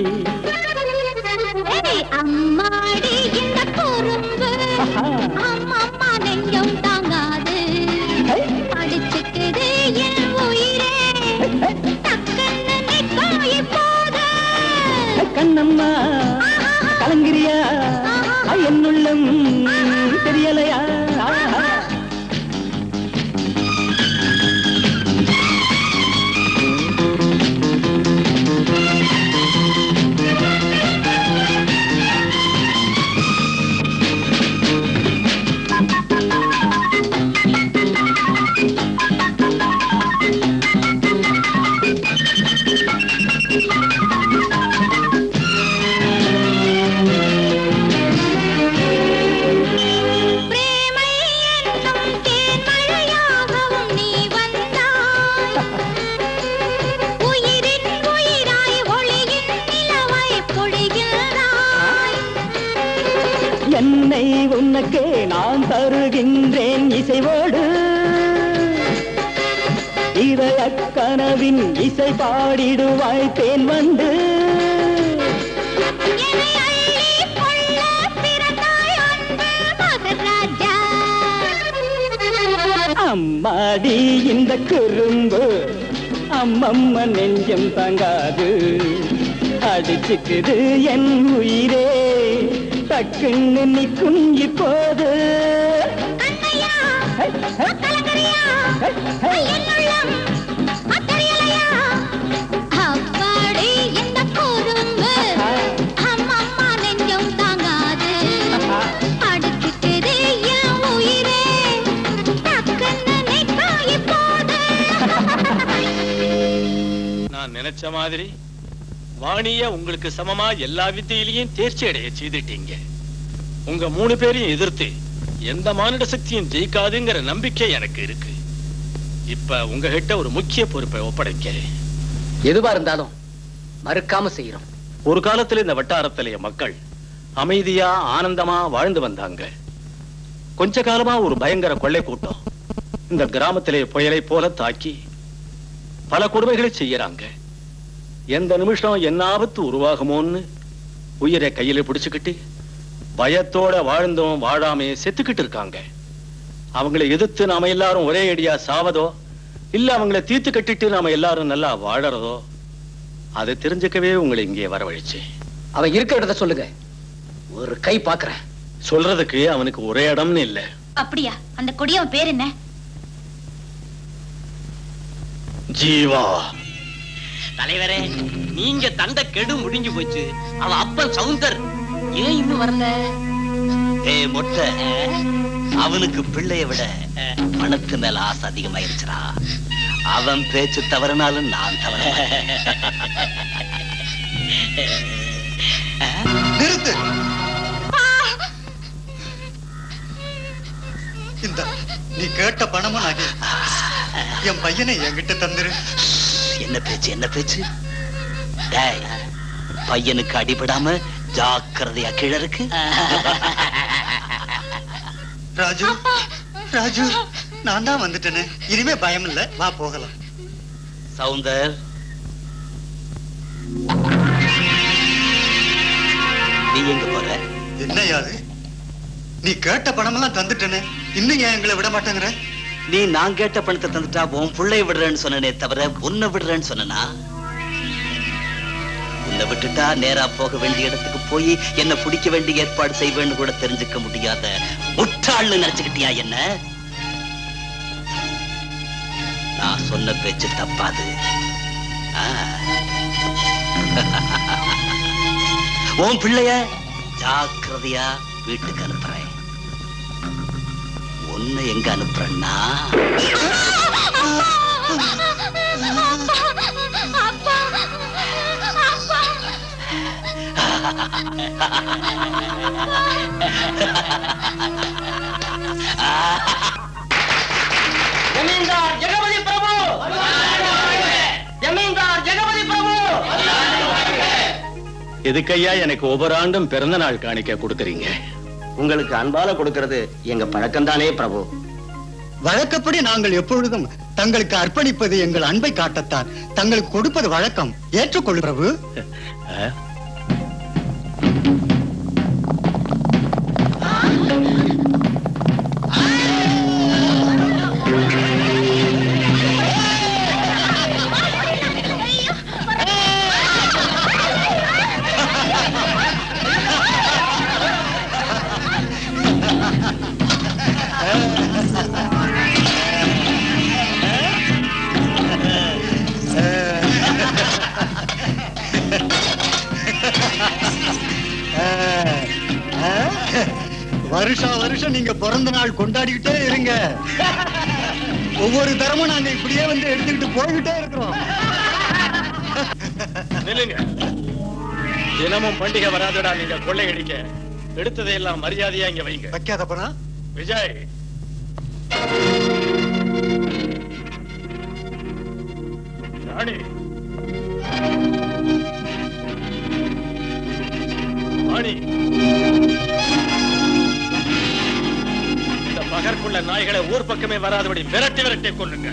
அம்மாடி இந்த குறும்பு அம்மம்மா நெஞ்சம் தாங்காது அடிச்சுக்குது என் உயிரே டக்குன்னு நிற்கும் இப்போது. கண்ணம்மா கலங்கிரியா என் உள்ளம் தெரியலையா? என்னை உனக்கே நான் தருகின்றேன் இசைவோடு இதய கனவின் இசை பாடிடுவாய் தேன் வந்து அம்மாடி இந்த குறும்பு அம்மம்மா நெஞ்சம் தாங்காது அடிச்சுக்குது என் உயிரே டக்குன்னு நிற்கும் இப்போது நான் நினைச்ச மாதிரி வாணிய உங்களுக்கு சமமா எல்லா வித்தையிலையும் தேர்ச்சி அடைய செய்துட்டீங்க. உங்க 3 பேரையும் எதிர்த்து எந்த மானிட சக்தியும் ஜெயிக்காதுங்கிற நம்பிக்கை எனக்கு இருக்கு. இப்ப உங்ககிட்ட ஒரு முக்கிய பொறுப்பை ஒப்படைக்கிறேன். எதுவா இருந்தாலும் மறுக்காம செய்யறோம். ஒரு காலத்துல இந்த வட்டாரத்திலேயே மக்கள் அமைதியா ஆனந்தமா வாழ்ந்து வந்தாங்க. கொஞ்ச காலமா ஒரு பயங்கர கொள்ளை கூட்டம் இந்த கிராமத்திலே புயலை போல தாக்கி பல கொடுமைகளை செய்யறாங்க. எந்த நிமிஷம் என்ன ஆபத்து உருவாகுமோன்னு உயிரை கையில பிடிச்சுக்கிட்டு பயத்தோட வாழ்ந்தோம் வாழாமே செத்துக்கிட்டு இருக்காங்க. அவங்களை எதிர்த்து நாம எல்லாரும் ஒரே அடியா சாவதோ இல்ல அவங்களை தீர்த்து கட்டிட்டு நாம எல்லாரும் நல்லா வாழறதோ அதை தெரிஞ்சுக்கவே உங்களை இங்கே வரவழைச்சு. அவன் இருக்க இடத்த சொல்லுங்க, ஒரு கை பாக்குறேன். சொல்றதுக்கு அவனுக்கு ஒரே இடம்னு இல்ல. அப்படியா? அந்த கொடியவன் பேர் என்ன? ஜீவா. தலைவரே, நீங்க தண்ட கெடு முடிஞ்சு போச்சு. அவன் அப்பன் சவுந்தர் ஏன் இன்னும் வரல? மொட்டை, அவனுக்கு பிள்ளைய விட பணத்து மேல ஆசை அதிகமாயிருச்சுரா. அவன் பேச்சு தவறினாலும் நான் தவற. நிறுத்து. இந்த நீ கேட்ட பணமும் நகை என் பையனை என்கிட்ட தந்துரு. என்ன பேச்சு என்ன பேச்சு? டேய், பையனுக்கு அடிபடாம ஜாக்கிரதையா கீழ இருக்கு. ராஜு, ராஜு, நான் தான் வந்துட்டேனே. இனிமே பயம் இல்ல, வா போகலாம். சவுந்தர், நீ எங்க போற? என்னையாது நீ கேட்ட பணமெல்லாம் தந்துட்டேனே, இன்னும் ஏன் எங்களை விட மாட்டேங்கிற? நீ நான் கேட்ட பணத்தை தந்துட்டா உன் பிள்ளைய விடுறேன்னு சொன்னனே தவிர உன்னை விடுறேன்னு சொன்னா? உன்னை விட்டுட்டா நேரா போக வேண்டிய இடத்துக்கு போய் என்ன பிடிக்க வேண்டிய ஏற்பாடு செய்வேன்னு கூட தெரிஞ்சுக்க முடியாத முட்டாள்னு நினைச்சுக்கிட்டியா என்ன? நான் சொன்ன பேச்சு தப்பாது. உன் பிள்ளைய ஜாக்கிரதையா வீட்டுக்கு அனுப்புறேன். உன்னை எங்க அனுப்புறேன்னா ஜமீன்தார் ஜெகபதி பிரபு, ஜமீன்தார் ஜெகபதி பிரபு. எதுக்கையா எனக்கு ஒவ்வொரு ஆண்டும் பிறந்த நாள் காணிக்க கொடுக்கறீங்க? உங்களுக்கு அன்பால கொடுக்கிறது எங்க பழக்கம் தானே பிரபு. வழக்கப்படி நாங்கள் எப்பொழுதும் தங்களுக்கு அர்ப்பணிப்பது எங்கள் அன்பை காட்டத்தான். தங்களுக்கு கொடுப்பது வழக்கம். ஏற்றுக்கொள்ளு பிரபு. வருஷா வருஷம் நீங்க பிறந்த நாள் கொண்டாடிக்கிட்டே இருங்க. ஒவ்வொரு தரமும் நாங்க இப்படியே வந்து எடுத்துக்கிட்டு போய்கிட்டே இருக்கிறோம். நில்லுங்க. தினமும் பண்டிகை வராதடா நீங்க கொள்ளையடிக்க. எடுத்ததையெல்லாம் மரியாதையா இங்க வைங்க. வைக்காதப்பனா விஜய், ராணி, ராணி, அந்த நாய்களை ஊர் பக்கமே வராதபடி விரட்டி விரட்டி கொள்ளுங்க.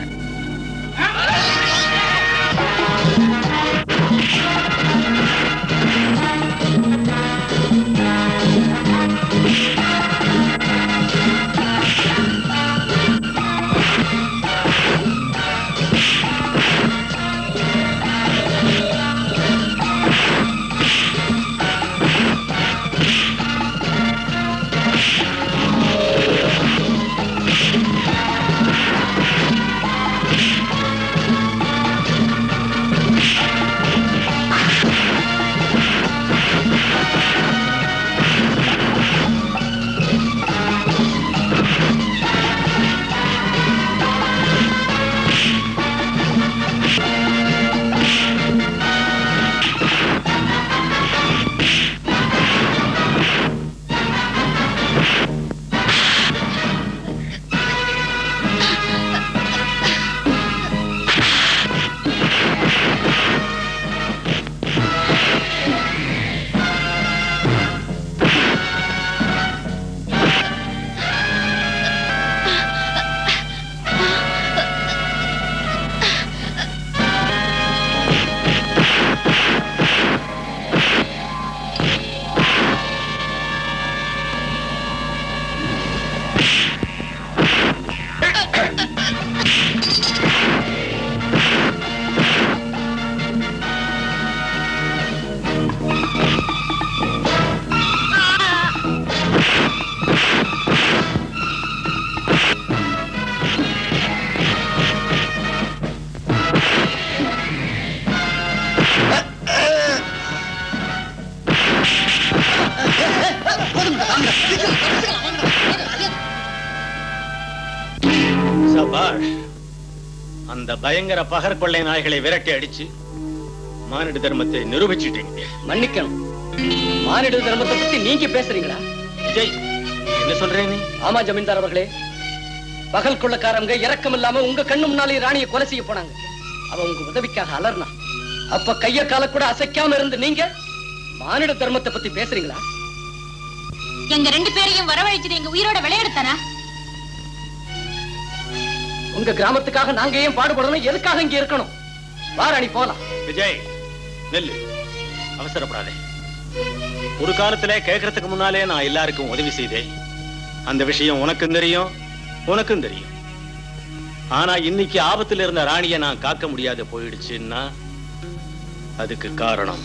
அந்த பயங்கர பகர் கொள்ளை நாய்களை விரட்டி அடிச்சு மானிட தர்மத்தை நிரூபிச்சிட்டீங்க. மன்னிக்கணும், மானிட தர்மத்தை பத்தி நீங்க பேசுறீங்களா? விஜய், என்ன சொல்றேன் நீ? ஆமா ஜமீன்தார் அவர்களே, பகல் கொள்ளக்காரங்க இரக்கம் இல்லாம உங்க கண்ணு முன்னாலே ராணியை கொலை செய்ய போனாங்க. அவ உங்க உதவிக்காக அலர்னா. அப்ப கைய கால கூட அசைக்காம இருந்து நீங்க மானிட தர்மத்தை பத்தி பேசுறீங்களா? எங்க 2 பேரையும் வரவழைச்சு எங்க உயிரோட விளையாடுத்தானா? உங்க கிராமத்துக்காக நாங்க ஏன் பாடுபடணும்? எதுக்காக இங்க இருக்கணும்? வாராணி போலாம். விஜய் நெல்லு, அவசரப்படாதே. ஒரு காலத்துல கேட்கறதுக்கு முன்னாலே நான் எல்லாருக்கும் உதவி செய்தேன். அந்த விஷயம் உனக்கும் தெரியும், உனக்கும் தெரியும். ஆனா இன்னைக்கு ஆபத்துல இருந்த ராணியை நான் காக்க முடியாத போயிடுச்சுன்னா அதுக்கு காரணம்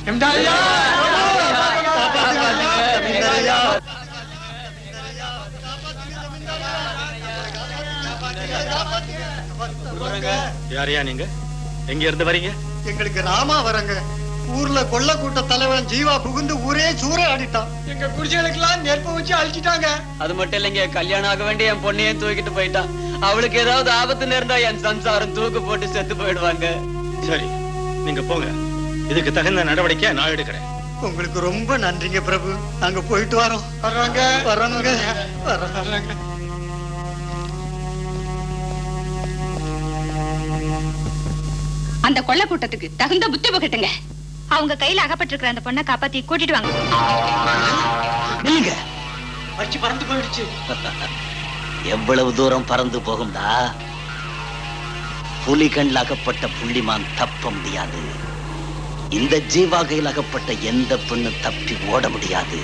யாரையா நீங்க? எங்க இருந்து வரீங்க? எங்களுக்கு ராமா வரங்க. ஊர்ல கொள்ள கூட்ட தலைவன் ஜீவா புகுந்து ஊரே சூறை ஆடிட்டான். எங்க குடிசைகளுக்கெல்லாம் நெருப்ப வச்சு அழிச்சிட்டாங்க. அது மட்டும் இல்லைங்க, கல்யாணம் ஆக வேண்டிய என் பொண்ணையும் தூக்கிட்டு போயிட்டான். அவளுக்கு ஏதாவது ஆபத்து நேர்ந்தா என் சம்சாரம் தூக்கு போட்டு செத்து போயிடுவாங்க. சரி, நீங்க போங்க. இதுக்கு தகுந்த நடவடிக்கை நான் எடுக்கிறேன். உங்களுக்கு ரொம்ப நன்றிங்க பிரபு. நாங்க போயிட்டு வரோம். வர்றாங்க வர்றாங்க வர்றாங்க. அந்த கொள்ள கூட்டத்துக்கு தகுந்த புத்தி புகட்டுங்க. அவங்க கையில அகப்பட்டிருக்கிற அந்த பொண்ணை காப்பாத்தி கூட்டிட்டு வாங்க. நீங்க அடிச்சு பறந்து போயிடுச்சு. எவ்வளவு தூரம் பறந்து போகும்டா? புலி கண்ணில் அகப்பட்ட புள்ளிமான் தப்ப முடியாது. இந்த ஜீவாகையில் அகப்பட்ட எந்த பெண்ணு தப்பி ஓட முடியாது.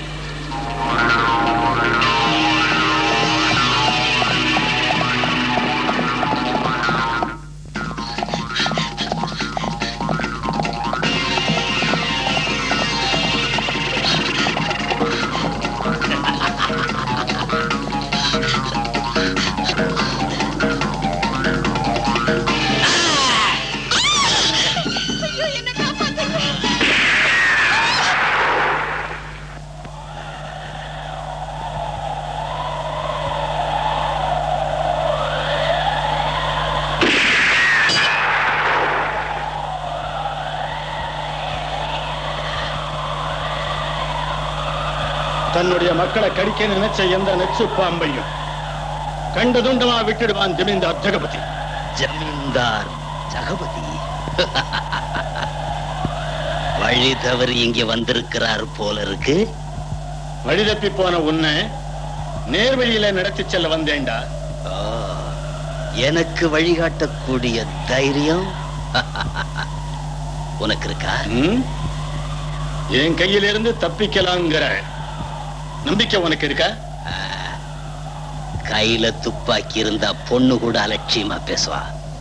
தன்னுடைய மக்களை கடிக்க நினைச்ச எந்த நெச்சு பாம்பையும் கண்டு துண்டமா விட்டுடுவான் ஜமீன்தார் ஜெகபதி. ஜமீன்தார் ஜெகபதி வழி தவறி இங்க வந்திருக்கிறார் போல இருக்கு. வழி தப்பி போன உன்னை நேர்வழியில நடத்தி செல்ல வந்தேன்டா. எனக்கு வழிகாட்டக்கூடிய தைரியம் உனக்கு இருக்கா? என் கையிலிருந்து தப்பிக்கலாங்கிற நம்பிக்கை உனக்கு இருக்கா? கையில துப்பாக்கி இருந்தா பொண்ணு கூட அலட்சியமா பேசுவா.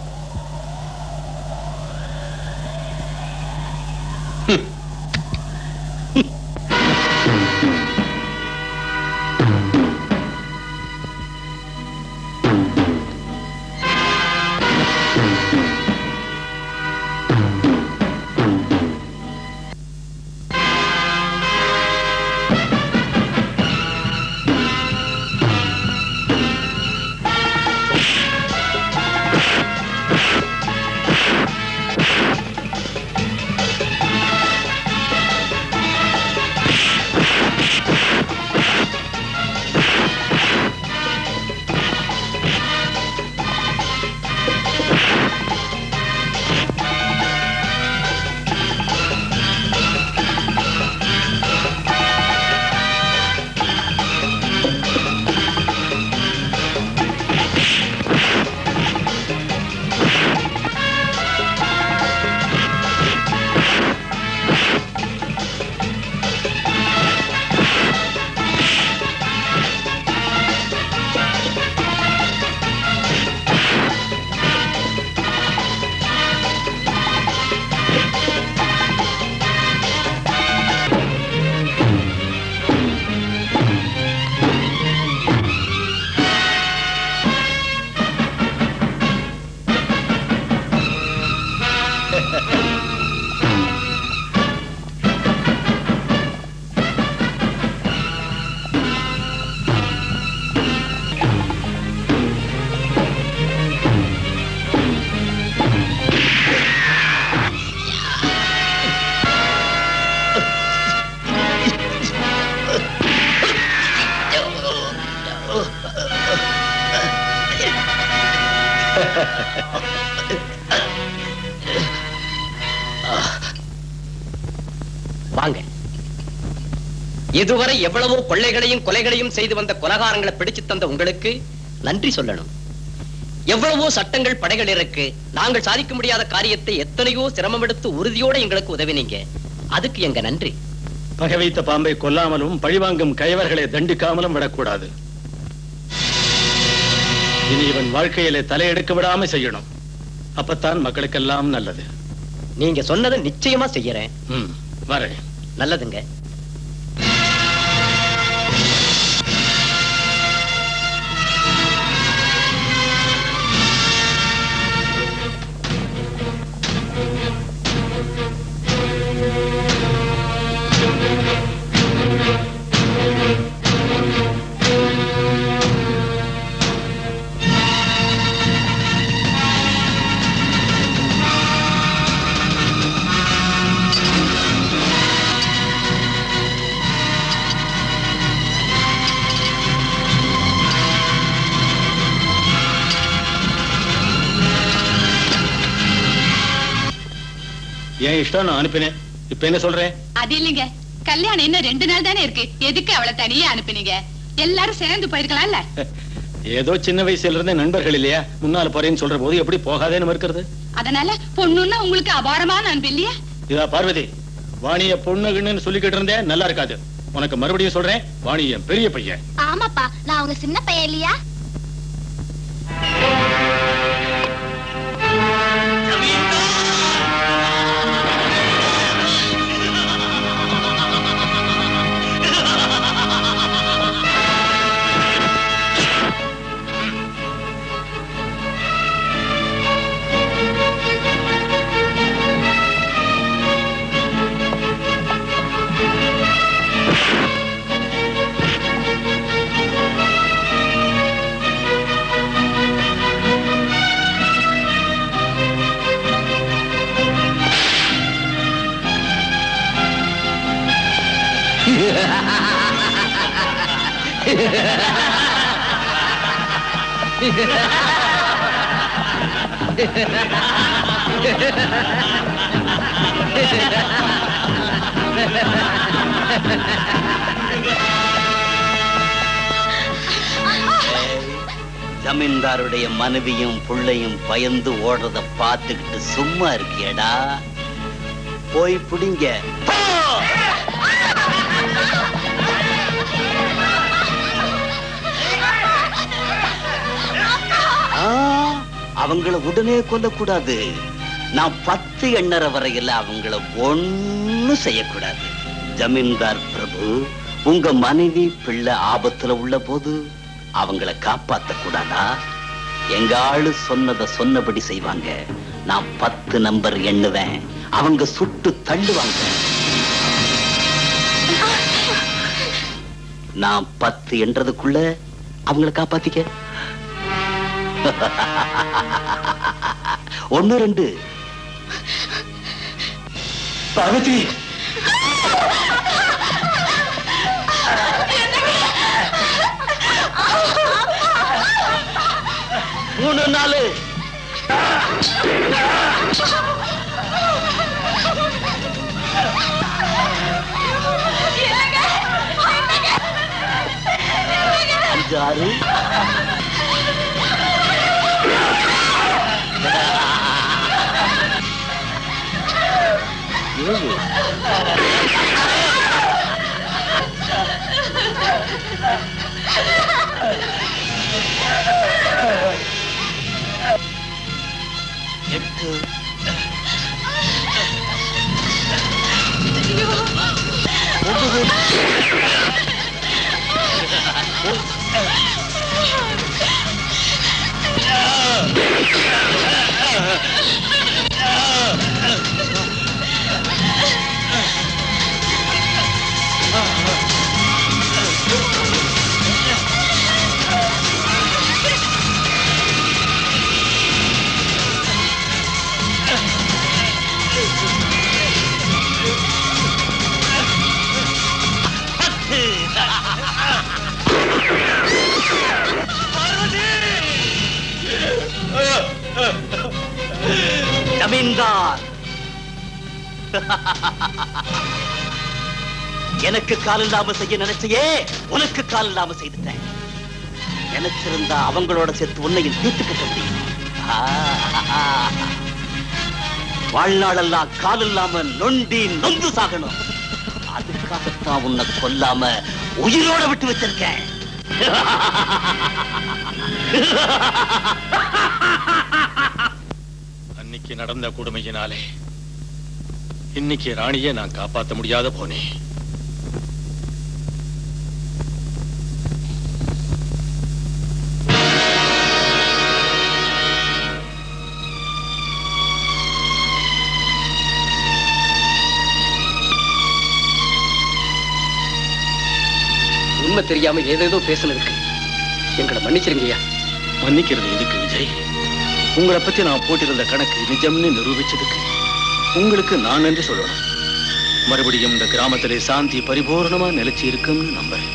வாங்க. இதுவரை எவ்வளவோ கொள்ளைகளையும் கொலைகளையும் செய்து வந்த கொலைகாரங்களை பிடிச்சு தந்த உங்களுக்கு நன்றி சொல்லணும். எவ்வளவோ சட்டங்கள் படைகள் இருக்கு. நாங்கள் சாதிக்க முடியாத காரியத்தை எத்தனையோ சிரமம் எடுத்து உறுதியோட எங்களுக்கு உதவினீங்க. அதுக்கு எங்க நன்றி. பகை வைத்த பாம்பை கொல்லாமலும் பழிவாங்கும் கயவர்களை தண்டிக்காமலும் விடக்கூடாது. இனி இவன் வாழ்க்கையிலே தலையெடுக்க விடாம செய்யணும். அப்பத்தான் மக்களுக்கெல்லாம் நல்லது. நீங்க சொன்னதை நிச்சயமா செய்யறேன். வரேன். நல்லதுங்க. ஏன் இஷ்டம் நான் அனுப்பினேன். இப்ப என்ன சொல்றேன்? அது இல்லைங்க, கல்யாணம் இன்னும் 2 நாள் தானே இருக்கு. எதுக்கு அவளை தனியா அனுப்பினீங்க? எல்லாரும் சேர்ந்து போயிருக்கலாம்ல. ஏதோ சின்ன வயசுல இருந்தே நண்பர்கள் இல்லையா? முன்னால போறேன்னு சொல்ற போது எப்படி போகாதேன்னு மறுக்கிறது? அதனால பொண்ணுன்னா உங்களுக்கு அபாரமான அன்பு இல்லையா? இதா பார்வதி, வாணிய பொண்ணுன்னு சொல்லிக்கிட்டு இருந்தேன், நல்லா இருக்காது. உனக்கு மறுபடியும் சொல்றேன், வாணி என் பெரிய பையன். ஆமாப்பா, நான் உங்க சின்ன பையன் இல்லையா? ஜமீன்தாருடைய மனைவியும் புள்ளையும் பயந்து ஓடுறத பார்த்துக்கிட்டு சும்மா இருக்கியடா? போய் புடிங்க. அவங்கள உடனே கொல்லக்கூடாது. நான் 10 எண்ணற வரையில் அவங்கள ஒண்ணு செய்யக்கூடாது. ஜமீன்தார் பிரபு, உங்க மனைவி பிள்ளை ஆபத்துல உள்ள போது அவங்கள காப்பாத்த கூடாதா? எங்க ஆளு சொன்னதை சொன்னபடி செய்வாங்க. நான் 10 நம்பர் எண்ணுவேன், அவங்க சுட்டு தள்ளுவாங்க. நான் 10 என்றதுக்குள்ள அவங்கள காப்பாத்திக்க. 1 2. பார்வதி, 3 4. அஞ்சு 6. ஜமீன்தார், எனக்கு கால் இல்லாம செய்ய நினைச்சையே, உனக்கு கால் இல்லாம செய்துட்டேன். நினைச்சிருந்தா அவங்களோட சேர்த்து உன்னையும் தீர்த்து கட்ட முடியும். வாழ்நாளெல்லாம் கால் இல்லாம நொண்டி நொந்து சாகணும். அதுக்காகத்தான் உன்னை கொல்லாம உயிரோட விட்டு வச்சிருக்கேன். அன்னைக்கு நடந்த கொடுமையினாலே இன்னைக்கு ராணியை நான் காப்பாற்ற முடியாத போனேன். உண்மை தெரியாம ஏதேதோ பேசுனதுக்கு எங்களை மன்னிச்சிருங்கய்யா. மன்னிக்கிறது எதுக்கு விஜய்? உங்களை பத்தி நான் போட்டிருந்த கணக்கு நிஜம்னு நிரூபிச்சதுக்கு உங்களுக்கு நான் நன்றி சொல்லணும். மறுபடியும் இந்த கிராமத்திலே சாந்தி பரிபூர்ணமா நிலைச்சு இருக்கும்னு நம்புறேன்.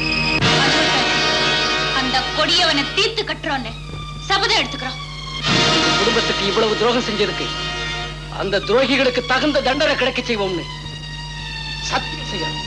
அந்த கொடியவனை தீர்த்து கட்டுறோன்னு சபதம் எடுத்துக்கிறோம். குடும்பத்துக்கு இவ்வளவு துரோகம் செஞ்சதுக்கு அந்த துரோகிகளுக்கு தகுந்த தண்டனை கிடைக்க செய்வோம்னு சத்தியம் செய்யறோம்.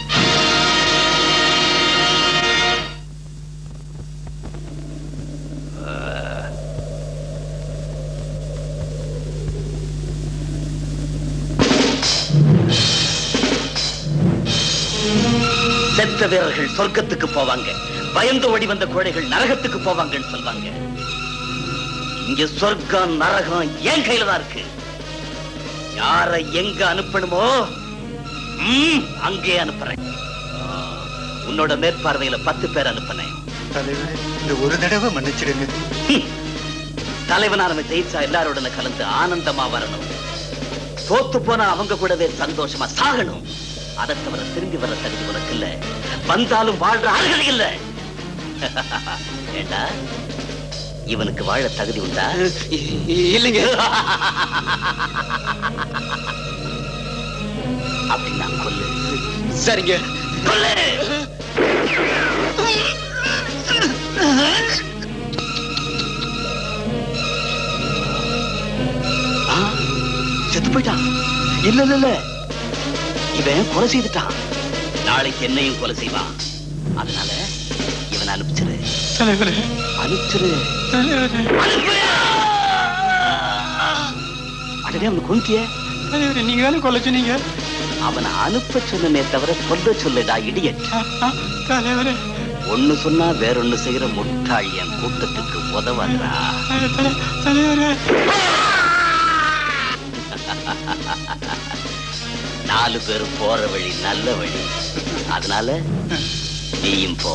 செத்த வீரர்கள் சொர்க்கத்துக்கு போவாங்க, பயந்து ஓடி வந்த கோழைகள் நரகத்துக்கு போவாங்கன்னு சொல்வாங்க. இங்க சொர்க்கம் நரகம் என் கையில தான் இருக்கு. யாரை எங்க அனுப்பணுமோ அங்கே அனுப்புறேன். உன்னோட மேற்பார்வையில 10 பேர் அனுப்பினேன். தலைவரே, இந்த ஒரு தடவை மன்னிச்சிடுங்க. தலைவனான ஜெயிச்சா எல்லாரோட கலந்து ஆனந்தமா வரணும். தோத்து போனா அவங்க கூடவே சந்தோஷமா சாகணும். அதை தவிர திரும்பி வர தகுதி உனக்கு இல்ல. வந்தாலும் வாழ்ற ஆள்கள் இல்ல. ஏண்டா, இவனுக்கு வாழ தகுதி உண்டா? இல்லைங்க. அப்படின்னா கொல்லு. சரிங்க, கொல்லு. செத்து போயிட்டான். இல்ல இல்ல இல்ல, இவன் கொலை செய்துட்டான். நாளைக்கு என்னையும் கொலை செய்வான். அதனால இவன் அனுப்பிச்சிரு. அனுப்பிச்சிரு. அடடே அவனை கொன்றியே. நீங்க தானே கொல்ல சொன்னீங்க. அவனை அனுப்ப சொன்னே தவிர கொல்ல சொல்லடா இடியட். தலைவரே ஒண்ணு சொன்னா வேறொன்னு செய்யற முட்டாள் என் கூட்டத்துக்கு உதவாதா. தலைவரே 4 பேர் போற வழி நல்ல வழி. அதனால நீயும் போ.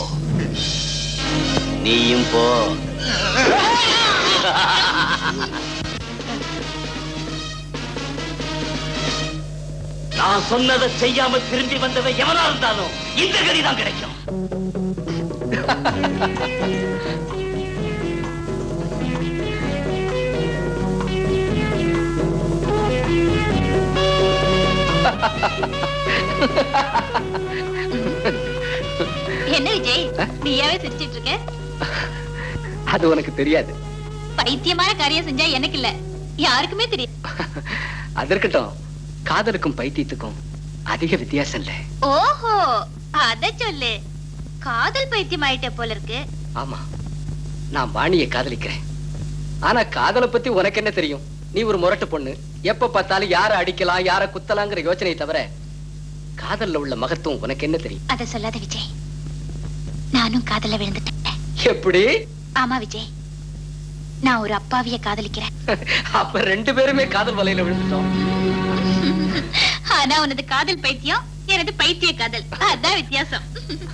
நான் சொன்னதை செய்யாம திரும்பி வந்தவன் எவனா இருந்தாலும் இந்த கதிதான் கிடைக்கும். என்ன விஜய், நீயாவே சிரிச்சிட்டு இருக்க? அது உனக்கு தெரியாது. பைத்தியமான காரியம் செஞ்சா எனக்கு இல்ல, யாருக்குமே தெரியும். அது இருக்கட்டும், காதலுக்கும் பைத்தியத்துக்கும் அதிக வித்தியாசம் இல்ல. ஓஹோ, அத சொல்லு. காதல் பைத்தியம் ஆயிட்ட போல இருக்கு. ஆமா, நான் வாணியை காதலிக்கிறேன். ஆனா காதலை பத்தி உனக்கு என்ன தெரியும்? நீ ஒரு முரட்டு பொண்ணு. எப்ப பார்த்தாலும் யார அடிக்கலாம் யார குத்தலாங்கிற யோசனை தவிர காதல்ல உள்ள மகத்துவம் உனக்கு என்ன தெரியும்? அத சொல்லாத விஜய், நானும் காதல விழுந்துட்டேன். எப்படி? ஆமா விஜய், நான் ஒரு அப்பாவிய காதலிக்கிறேன். அப்ப 2 பேருமே காதல் வலையில விழுந்துட்டோம். ஆனா உனது காதல் பைத்தியம், எனது பைத்திய காதல். அதான் வித்தியாசம்.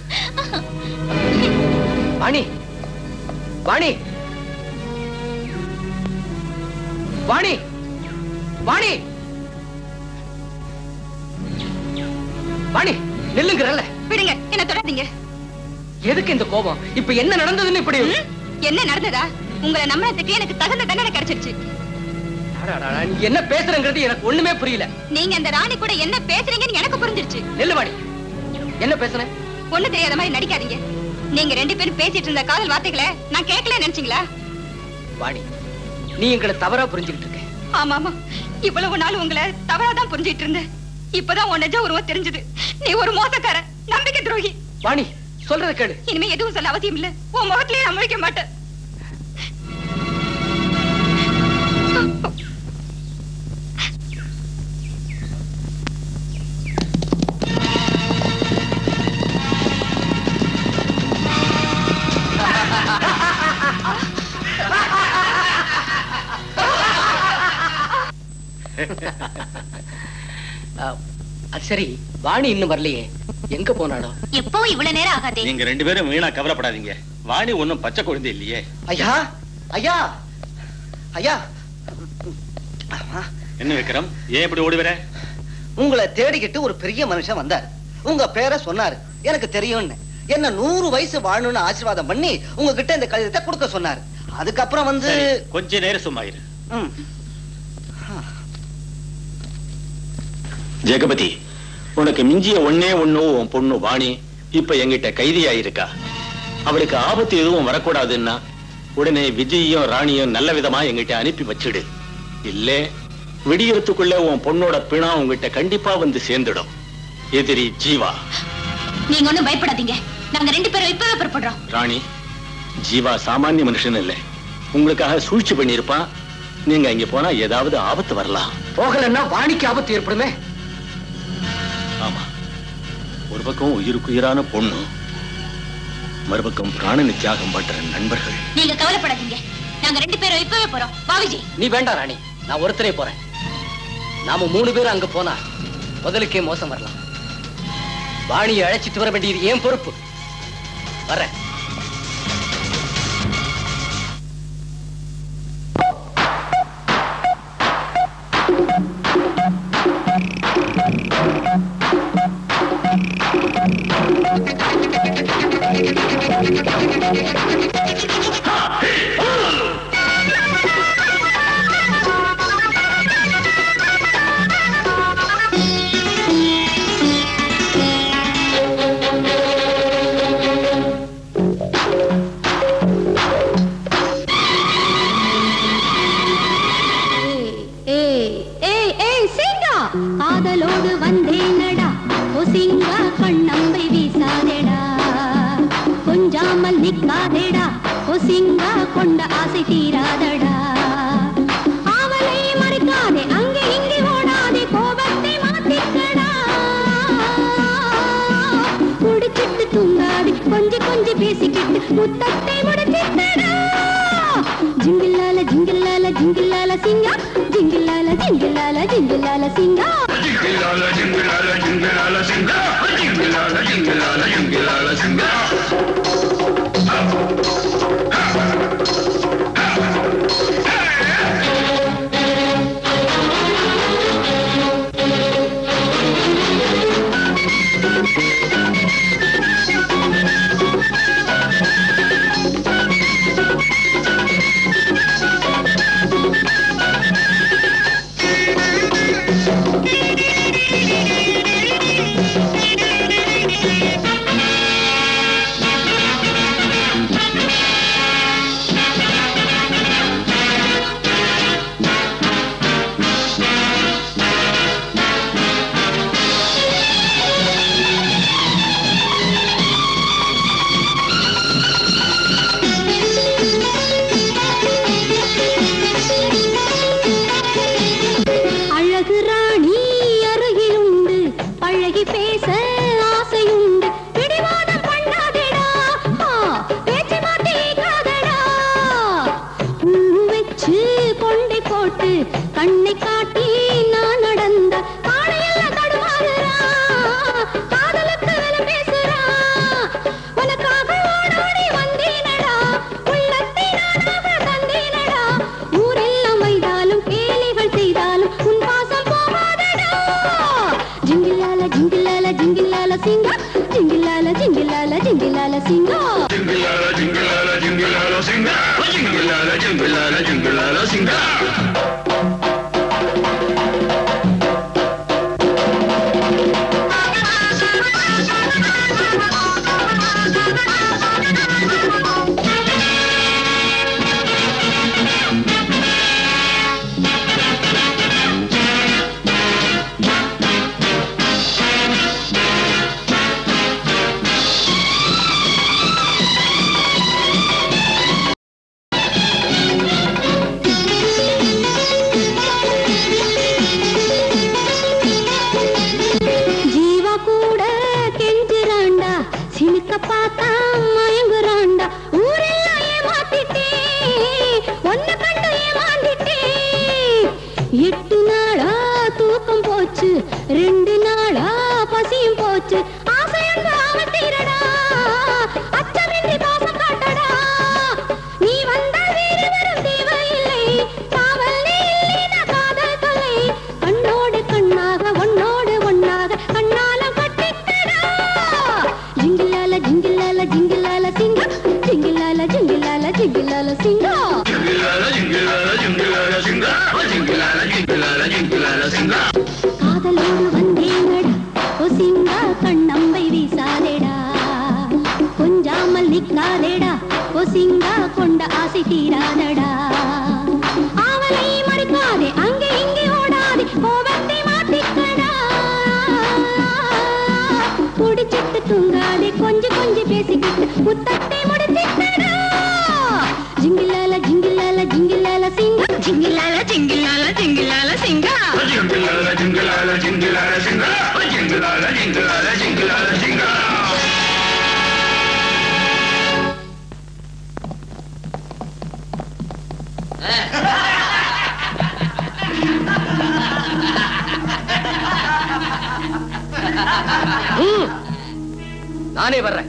வாணி, வாணி, வாணி, வாணி, வாணி, நில்லுங்கறல்ல. விடுங்க, என்ன தொடாதீங்க. எதுக்கு இந்த கோபம்? இப்ப என்ன நடந்ததுன்னு இப்படி? என்ன நடந்ததா? உங்களை நம்பினதுக்கு எனக்கு தகுந்த தண்டனை கிடைச்சிருச்சு. நீ என்ன பேசுறங்கிறது எனக்கு ஒண்ணுமே புரியல. நீங்க அந்த ராணி கூட என்ன பேசுறீங்கன்னு எனக்கு புரிஞ்சிருச்சு. நெல்லு வாணி, என்ன பேசுறேன்? ஒண்ணு தெரியாத மாதிரி நடிக்காதீங்க. நீங்க 2 பேரும் பேசிட்டு இருந்த காதல் வார்த்தைகளை நான் கேட்கல நினைச்சீங்களா? வாணி, நீ எங்களை தவறா புரிஞ்சுக்கிட்டு இருக்க. ஆமா ஆமா, இவ்வளவு நாள் உங்களை தவறாதான் புரிஞ்சிட்டு இருந்தேன். இப்பதான் உன் நிஜ உருவம் தெரிஞ்சது. நீ ஒரு மோசக்கார, நம்பிக்கை துரோகி. வாணி, சொல்றத கேளு. இனிமே எதுவும் சொல்ல அவசியம் இல்ல. உன் முகத்திலேயே நான் முழிக்க மாட்டேன். அது சரி, வாணி இன்னும் வரலையே, எங்க போனாடோ? எப்போ இவ்வளவு நேரம் ஆகாதே. நீங்க 2 பேரும் வீணா கவலைப்படாதீங்க. வாணி ஒண்ணும் பச்சை குழந்தை இல்லையே. ஐயா, ஐயா, ஐயா. என்ன விக்ரம், ஏன் இப்படி ஓடி வர? உங்களை தேடிக்கிட்டு ஒரு பெரிய மனுஷன் வந்தார். உங்க பேரை சொன்னாரு, எனக்கு தெரியும்னு. என்ன 100 வயசு வாழணும்னு ஆசீர்வாதம் பண்ணி உங்ககிட்ட இந்த கடிதத்தை கொடுக்க சொன்னாரு. அதுக்கப்புறம் வந்து கொஞ்ச நேரம் சும்மா இரு. ஜெகபதி, உனக்கு மிஞ்சிய ஒண்ணே ஒண்ணு உன் பொண்ணு வாணி இப்ப எங்கிட்ட கைதியா இருக்கா. அவளுக்கு ஆபத்து எதுவும் வரக்கூடாதுன்னா உடனே விஜயும் ராணியும் நல்ல விதமா எங்கிட்ட அனுப்பி வச்சிடு. இல்ல விடியறதுக்குள்ள உன் பொண்ணோட பிணா உங்ககிட்ட கண்டிப்பா வந்து சேர்ந்துடும். எதிரி ஜீவா. நீங்க ஒண்ணும் பயப்படாதீங்க, நாங்க 2 பேரும் இப்பவே புறப்படுறோம். ராணி, ஜீவா சாமானிய மனுஷன் இல்ல, உங்களுக்காக சூழ்ச்சி பண்ணிருப்பான். நீங்க இங்க போனா ஏதாவது ஆபத்து வரலாம். போகலன்னா வாணிக்கு ஆபத்து ஏற்படுமே. ஆமா, ஒரு பக்கம் உயிருக்குயிரான பொண்ணு, மறுபக்கம் பிராணனை தியாகம் பண்ற நண்பர்கள். நீங்க கவலைப்படாதீங்க, நாங்க 2 பேரும் இப்பவே போறோம். பாவிஜி, நீ வேண்டாம் ராணி, நான் ஒருத்தரே போறேன். நாம 3 பேரும் அங்க போனா முதலுக்கே மோசம் வரலாம். வாணியை அழைச்சிட்டு வர வேண்டியது ஏன் பொறுப்பு. வர்றேன். காதலோடு வந்தேனடா, ஓ சிங்கா கண்ணம்பை வீசாதேடா, கொஞ்சாம கொஞ்சாமல் நிக்காதேடா ஓ சிங்கா கொண்ட ஆசை தீராதடா ஆவலை மறைக்காதே அங்கே இங்கே ஓடாதே கோபத்தை மாத்திக்கடா குடிச்சிட்டு தூங்காதே கொஞ்சி கொஞ்சி பேசிக்கிட்டு முத்தத்தை முடிச்சிட்டடா ஜிங்கிலால ஜிங்கிலால ஜிங்கிலால சிங்கா ஜிங்கிலால ஜிங்கிலால ஜிங்கிலால சிங்கா ஜிங்கிலால ஜிங்கிலால ஜிங்கிலால சிங்கா ஜிங்கிலால ஜிங்கிலால ஜிங்கிலால சிங்கா நானே வர்றேன்.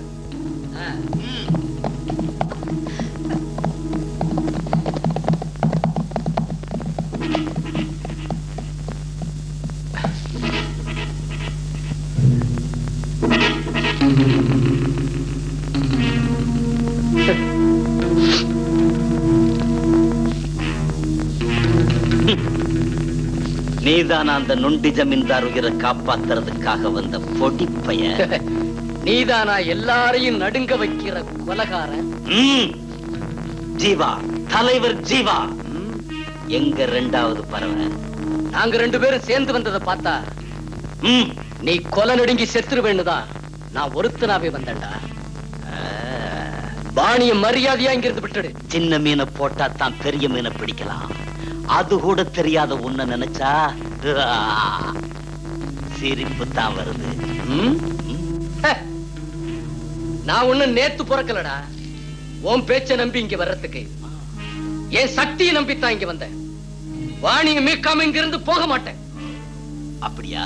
நீதான் அந்த நொண்டி ஜமீன்தார் உயிரை காப்பாத்துறதுக்காக வந்த பொடிப்பைய. நீதானா எல்லாரையும் நடுங்க வைக்கிற கொலகாரன்? ஜீவா, தலைவர் ஜீவா. எங்க ரெண்டாவது பறவை? நாங்க ரெண்டு பேரும் சேர்ந்து வந்ததை பார்த்தா நீ கொலை நடுங்கி செத்துருவேன்னுதான் நான் ஒருத்தனாவே வந்தேன்டா. வாணிய மரியாதையா இங்கிருந்து விட்டுடு. சின்ன மீனை போட்டா தான் பெரிய மீனை பிடிக்கலாம். அது கூட தெரியாத உன்னை நினைச்சா சிரிப்பு தான் வருது. நான் ஒண்ணு நேத்து பிறக்கலடா. உன் பேச்ச நம்பி இங்க வர்றதுக்கு என் சக்தியை நம்பித்தான் இங்க வந்தேன். வாணியை மீட்காம இங்க இருந்து போக மாட்டேன். அப்படியா?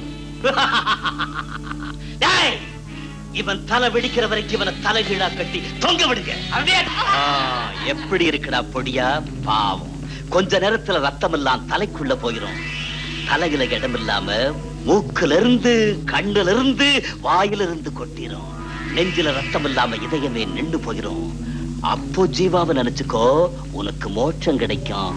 இவன் தலை வெடிக்கிற வரைக்கும் இவனை தலைகீழா கட்டி தொங்க விடுங்க. எப்படி இருக்குடா பொடியா? பாவம், கொஞ்ச நேரத்துல ரத்தம் எல்லாம் தலைக்குள்ள போயிரும். தலையில இடம் இல்லாம மூக்குல இருந்து, கண்ணுல இருந்து, வாயில இருந்து கொட்டிரும். நெஞ்சில ரத்தம் இல்லாம இதயமே நின்று போயிரும். அப்போ ஜீவாவை நினைச்சுக்கோ, உனக்கு மோட்சம் கிடைக்கும்.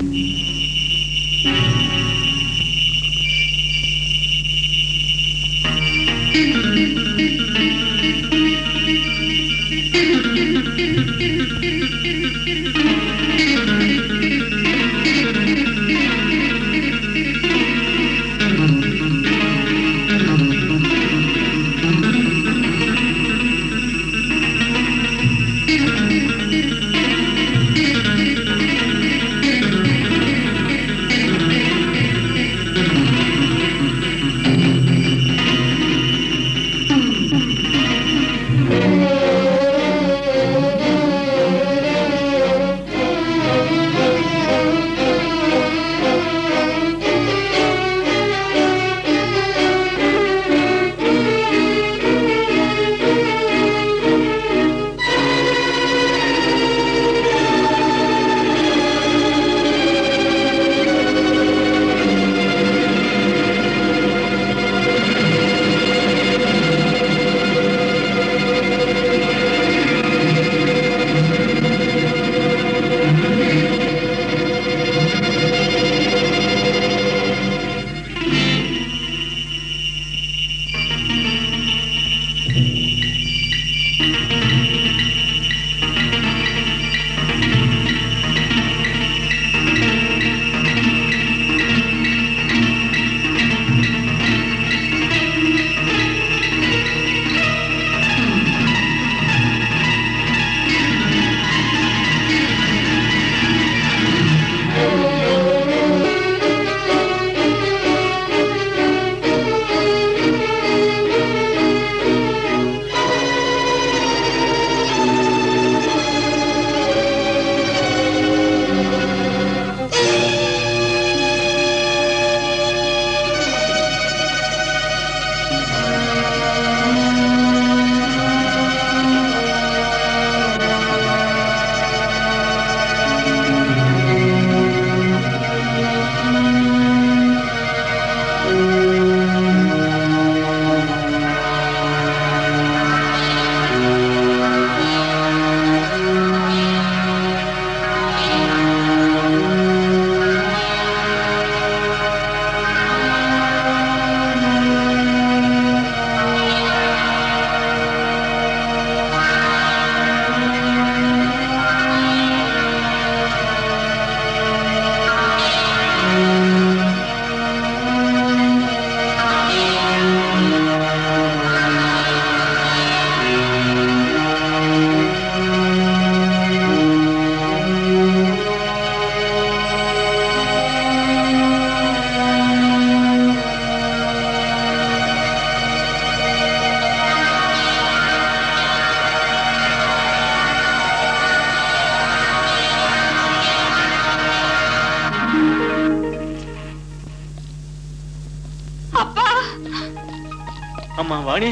அம்மா வாணி,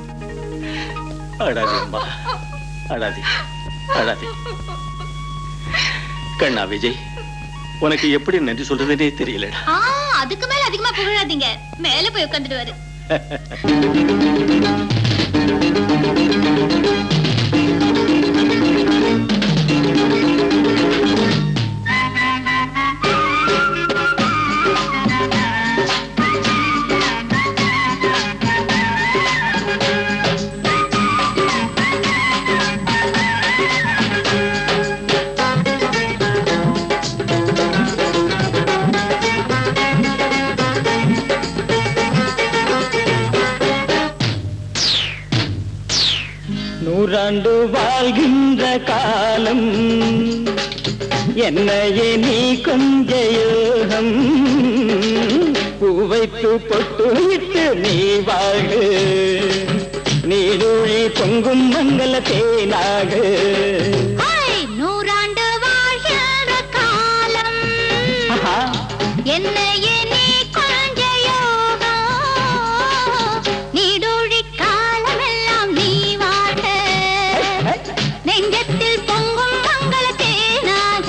அழாதே அம்மா, அழாதே அழாதே. கண்ணா விஜய், உனக்கு எப்படி நன்றி சொல்றதுனே தெரியலடா. அதுக்கு மேல அதிகமா புகழாதீங்க, மேல போய் உட்கார்ந்துடுவாரு. காலம் என்னையே நீ கொஞ்ச யோகம் பூவைத்து பொட்டு விட்டு நீ வாழு நீடூழி பொங்கும் மங்கள தேனாக நூறாண்டு வாழ்கிற காலம் என்னையே நீ கொஞ்ச யோகம் நீடூழி காலமெல்லாம் நீ வாழ நெஞ்சத்தில் பொங்கும் மங்கள தேனாக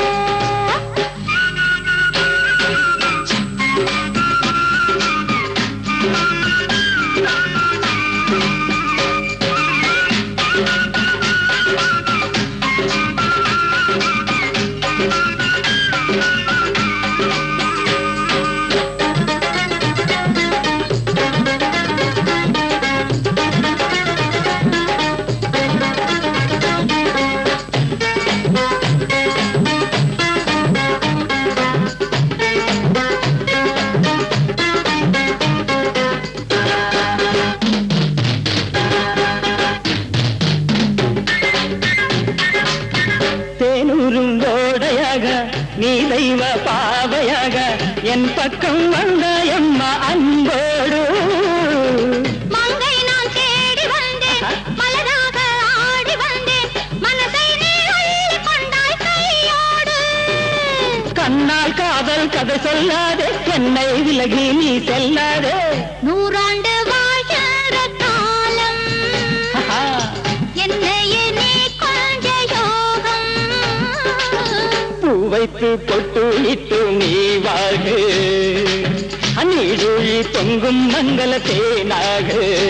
நீ தெய்வ பாவையாக என் பக்கம் வந்த எம்மா அன்போடு மங்கை நான் தேடி வந்தேன் மலராக ஆடி வந்தேன் மனதை நீ அள்ளி கொண்டாய் கையோடு கண்ணால் காதல் கதை சொல்லாதே என்னை விலகி நீ செல்லாதே நூறாண்டு வாழ்கிற காலம் என்னையே நீ கொஞ்ச யோகம் வைத்து பொட்டு இட்டு நீ வாழ்கு நீழி பொங்கும் மங்கள தேனாக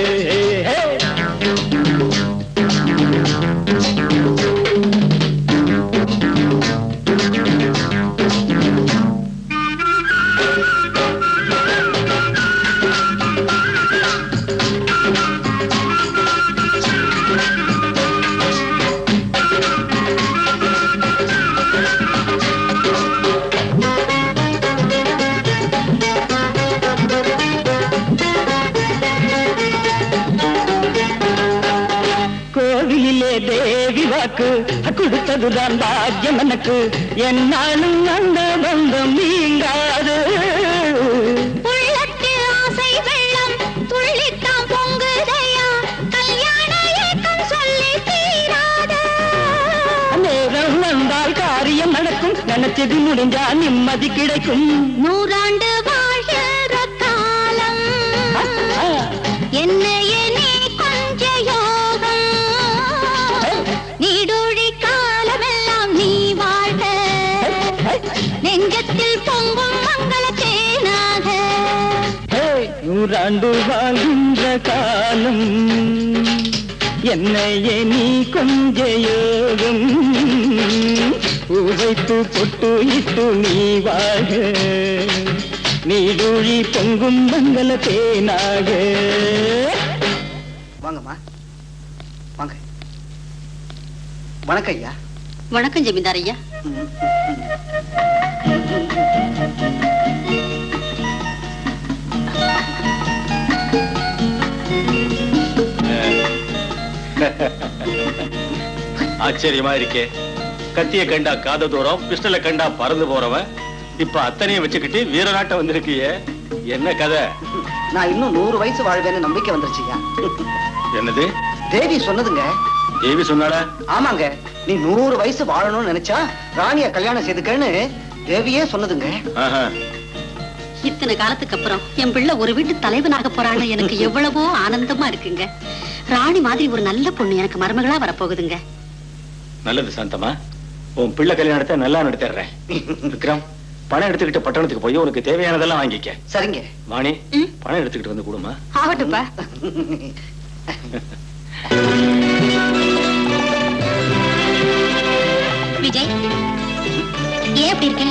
தேவி வாக்கு கொடுத்ததுதான் பாக்கியம் எனக்கு என்னாலும் அந்த பந்தம் நீங்காது உள்ளத்தில் ஆசை வெள்ளம் துள்ளித்தான் பொங்குதையா கல்யாண ஏக்கம் சொல்லி தீராத நேரம் வந்தால் காரியம் நடக்கும் நினைச்சது முடிஞ்சா நிம்மதி கிடைக்கும் நூறாண்டு வாழ்கிற காலம் என்னையே நீ கொஞ்ச யோகம் நீடூழி காலமெல்லாம் நீ வாழ நெஞ்சத்தில் பொங்கும் மங்கள தேனாக நூறாண்டு வாழ்கின்ற காலம் என்னையே நீ கொஞ்ச யோகம் பூவைத்து பொட்டு இட்டு நீ வாழ நீடூழி பொங்கும் மங்கள தேனாக வாங்கம்மா வாங்க வணக்கம் ஐயா வணக்கம் ஜமீன்தார் ஐயா ஆச்சரியமா இருக்கே கத்திய கண்டா காத தூரம் பிஸ்டல கண்டா பறந்து போறவன் இப்ப அத்தனையும் வச்சுக்கிட்டு வீரநாட்டம் வந்திருக்கிய என்ன கதை நான் இன்னும் 100 வயசு வாழ்வேன்னு நம்பிக்கை வந்துருச்சுயா என்னது தேவி சொன்னதுங்க தேவி சொன்னாடா ஆமாங்க நீ 100 வயசு வாழணும்னு நினைச்சா ராணிய கல்யாணம் செய்துக்கன்னு தேவியே சொன்னதுங்க இத்தனை காலத்துக்கு அப்புறம் என் பிள்ளை ஒரு வீட்டு தலைவனாக போறாங்க எனக்கு எவ்வளவோ ஆனந்தமா இருக்குங்க ராணி மாதிரி ஒரு நல்ல பொண்ணு எனக்கு மருமகளா வரப்போகுதுங்க நல்லது சாந்தமா உன் பிள்ளை கல்யாணத்தை நல்லா நடத்திடுறேன் விக்ரம் பணம் எடுத்துக்கிட்டு பட்டணத்துக்கு போய் உனக்கு தேவையானதெல்லாம் வாங்கிக்க சரிங்க வாணி பணம் எடுத்துக்கிட்டு வந்து கொடுமா ஆகட்டுப்பா விஜய் ஏன் அப்படி இருக்க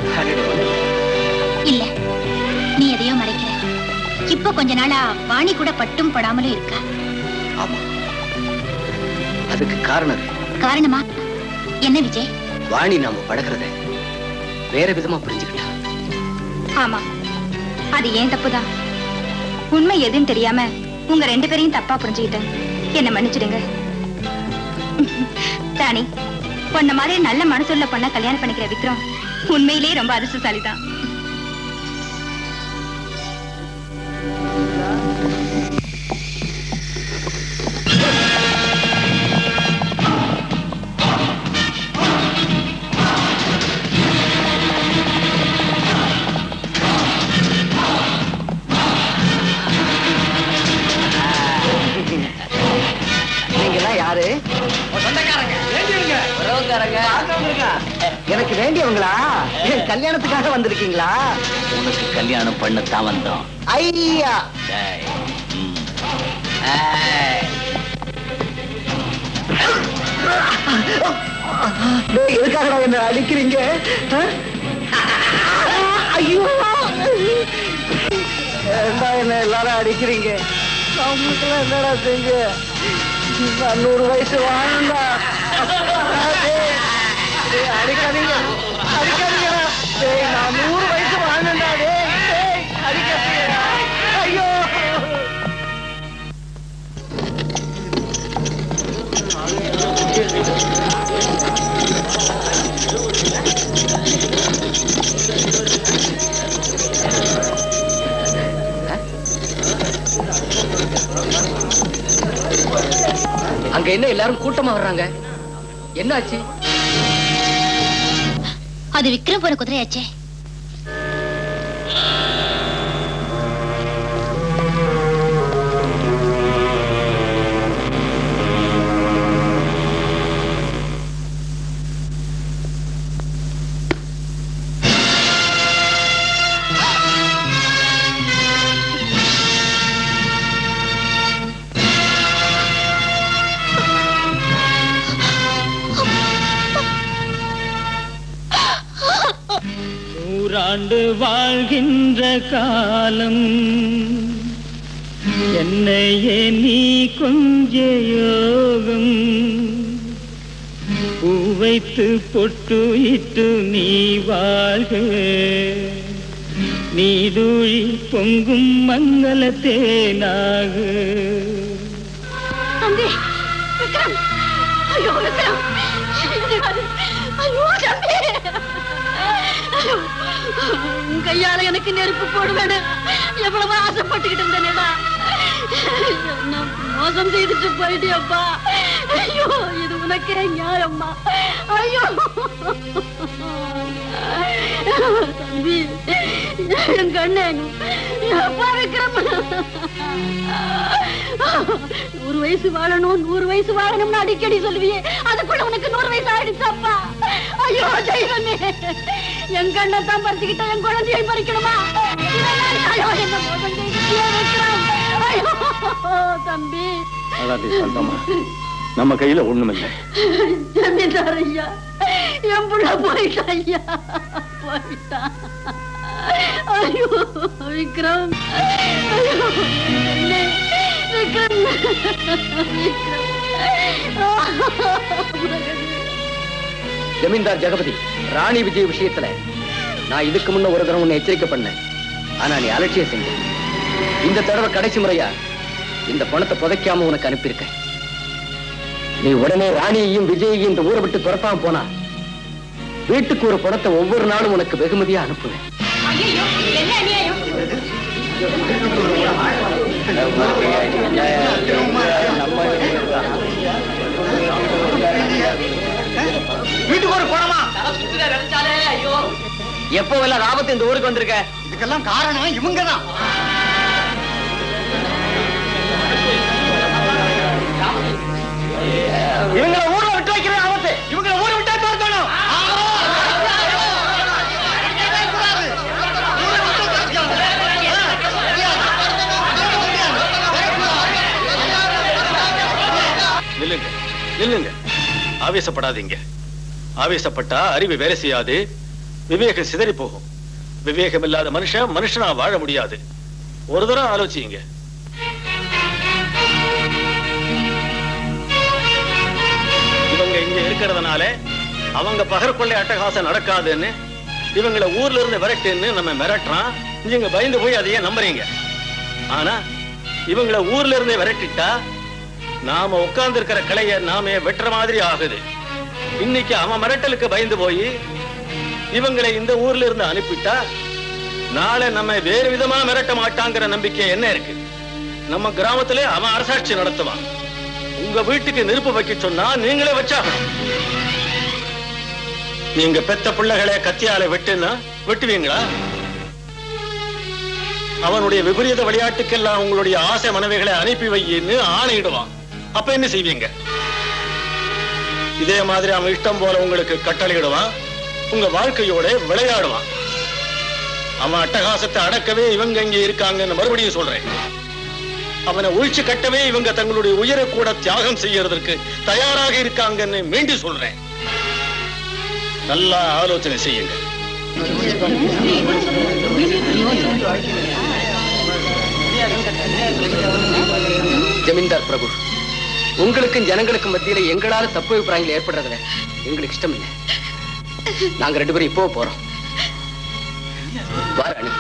இல்ல நீ எதையோ மறைக்கிற இப்ப கொஞ்ச நாளா வாணி கூட பட்டும் படாமலும் இருக்கா ஆமா அதுக்கு காரணம் காரணமா என்ன விஜய் வாணி நாம பழகிறத வேற விதமா புரிஞ்சுக்கிட்டா ஆமா அது ஏன் தப்புதான் உண்மை எதுன்னு தெரியாம உங்க 2 பேரையும் தப்பா புரிஞ்சுக்கிட்டேன் என்ன மன்னிச்சிடுங்க ராணி, பொண்ண மாதிரி நல்ல மனசுள்ள பொண்ண கல்யாணம் பண்ணிக்கிற விக்ரம் உண்மையிலேயே ரொம்ப அதிர்ஷ்டசாலிதான். யாரு? எனக்கு வேண்டியவங்களா? கல்யாணத்துக்காக வந்திருக்கீங்களா? உனக்கு கல்யாணம் பண்ணத்தான் வந்தோம். ஐயா எதுக்காக என்ன அடிக்கிறீங்க? ஐயோ என்ன எல்லாரும் அடிக்கிறீங்க? அவங்களுக்கெல்லாம் என்னடா செஞ்சு? 100 வயசு வாழ்ந்தா அடிக்காதீங்க, அடிக்காதீங்க. நான் 100 வயசு வாழ்ந்தா அடிக்காதீங்க. ஐயோ அங்க என்ன எல்லாரும் கூட்டமா வர்றாங்க? என்னாச்சு? அது விக்ரம் போற குதிரையாச்சே. ஆண்டு வாழ்கின்ற காலம் என்னையே நீ கொஞ்ச யோகம் பூ வைத்து பொட்டு இட்டு நீ வாழ்க நீடூழி பொங்கும் மங்கள தேனாக. தம்பி விக்ரம், ஐயோ விக்ரம், ஐயோ தம்பி, உன் கையால எனக்கு நெருப்பு போடுவேன் எவ்வளவு ஆசைப்பட்டுக்கிட்டு இருந்தேனேடா. என்ன மோசம் செய்துட்டு போயிட்டியப்பா. ஐயோ இது உனக்கே நியாயம்மா. ஐயோ தம்பி என் கண்ணே, அப்பா விக்ரம் 100 வயசு வாழணும் 100 வயசு வாழணும்னு அடிக்கடி சொல்லுவியே, அதுக்குள்ள உனக்கு 100 வயசு ஆயிடுச்சாப்பா. ஐயோ தெய்வமே, என் கண்ணை தான் பறிச்சுக்கிட்ட என் குழந்தையை பறிக்கணுமா? என்ன மோசம் செய்துட்டியே விக்ரம். ஐயோ தம்பி. நம்ம கையில ஒண்ணுமில்லை. ஜமீன்தார் ஐயா, என் புள்ள போயிட்டா ஐயா, போயிட்டா. ஐயோ விக்ரம், ஐயோ விக்ரம், ஜமீன்தார் ஜெகபதி, ராணி விஜய் விஷயத்துல நான் இதுக்கு முன்ன ஒரு தடவை உன்னை எச்சரிக்கை பண்ணேன். ஆனா நீ அலட்சியம் செஞ்ச. இந்த தடவை கடைசி முறையா இந்த பணத்தை புதைக்காம உனக்கு அனுப்பியிருக்க. நீ உடனே ராணியையும் விஜயையும் இந்த ஊரை விட்டு துரத்தாம போனா வீட்டுக்கு ஒரு பணத்தை ஒவ்வொரு நாளும் உனக்கு வெகுமதியா அனுப்புவேன். வீட்டுக்கு ஒரு பணமா? எப்போ எல்லாம் ராபத்து இந்த ஊருக்கு வந்திருக்க? இதுக்கெல்லாம் காரணம் இவங்கதான். இவங்களை ஊரை விட்டு வைக்கிற ஆபத்து. இவங்களை ஊரை விட்டா தோற்கணும். நில்லுங்க, நில்லுங்க, ஆவேசப்படாதீங்க. ஆவேசப்பட்டா அறிவு வேலை செய்யாது, விவேகம் சிதறி போகும். விவேகம் இல்லாத மனுஷன் மனுஷனா வாழ முடியாது. ஒரு தடவை ஆலோசிங்க. இவங்க இங்க இருக்கிறதுனால அவங்க பகற்கொள்ளை அட்டகாசம் நடக்காதுன்னு இவங்களை ஊர்ல இருந்து விரட்டுன்னு நம்ம மிரட்டுறான். நீங்க பயந்து போய் அதையே நம்புறீங்க. ஆனா இவங்களை ஊர்ல இருந்தே விரட்டிட்டா நாம உட்கார்ந்து இருக்கிற கலையை நாமே வெட்டுற மாதிரி ஆகுது. இன்னைக்கு அவன் மிரட்டலுக்கு பயந்து போய் இவங்களை இந்த ஊர்ல இருந்து அனுப்பிட்டா நாளை நம்ம வேறு விதமா மிரட்ட மாட்டாங்கிற நம்பிக்கை என்ன இருக்கு? நம்ம கிராமத்திலே அவன் அரசாட்சி நடத்துவான். உங்க வீட்டுக்கு நெருப்பு வைக்க சொன்னா நீங்களே வச்சாகணும். நீங்க பெத்த பிள்ளைகளை கத்தியால வெட்டுன்னா வெட்டுவீங்களா? அவனுடைய விபரீத விளையாட்டுக்கெல்லாம் உங்களுடைய ஆசை மனைவிகளை அனுப்பி வையின்னு ஆணையிடுவான். அப்ப என்ன செய்வீங்க? இதே மாதிரி அவன் இஷ்டம் போல உங்களுக்கு கட்டளையிடுவான். உங்க வாழ்க்கையோட விளையாடுவான். அவன் அட்டகாசத்தை அடக்கவே இவங்க இங்க இருக்காங்கன்னு மறுபடியும் சொல்றேன். அவனை ஒழிச்சு கட்டவே இவங்க தங்களுடைய உயிரை கூட தியாகம் செய்யறதற்கு தயாராக இருக்காங்கன்னு மீண்டும் சொல்றேன். நல்லா ஆலோசனை செய்யுங்க. ஜமீன்தார் பிரபு, உங்களுக்கும் ஜனங்களுக்கும் மத்தியில எங்களால தப்பு அபிப்பிராயங்கள் ஏற்படுறதுல எங்களுக்கு இஷ்டம் இல்லை. நாங்க 2 பேரும் இப்போ போறோம். வாராணி.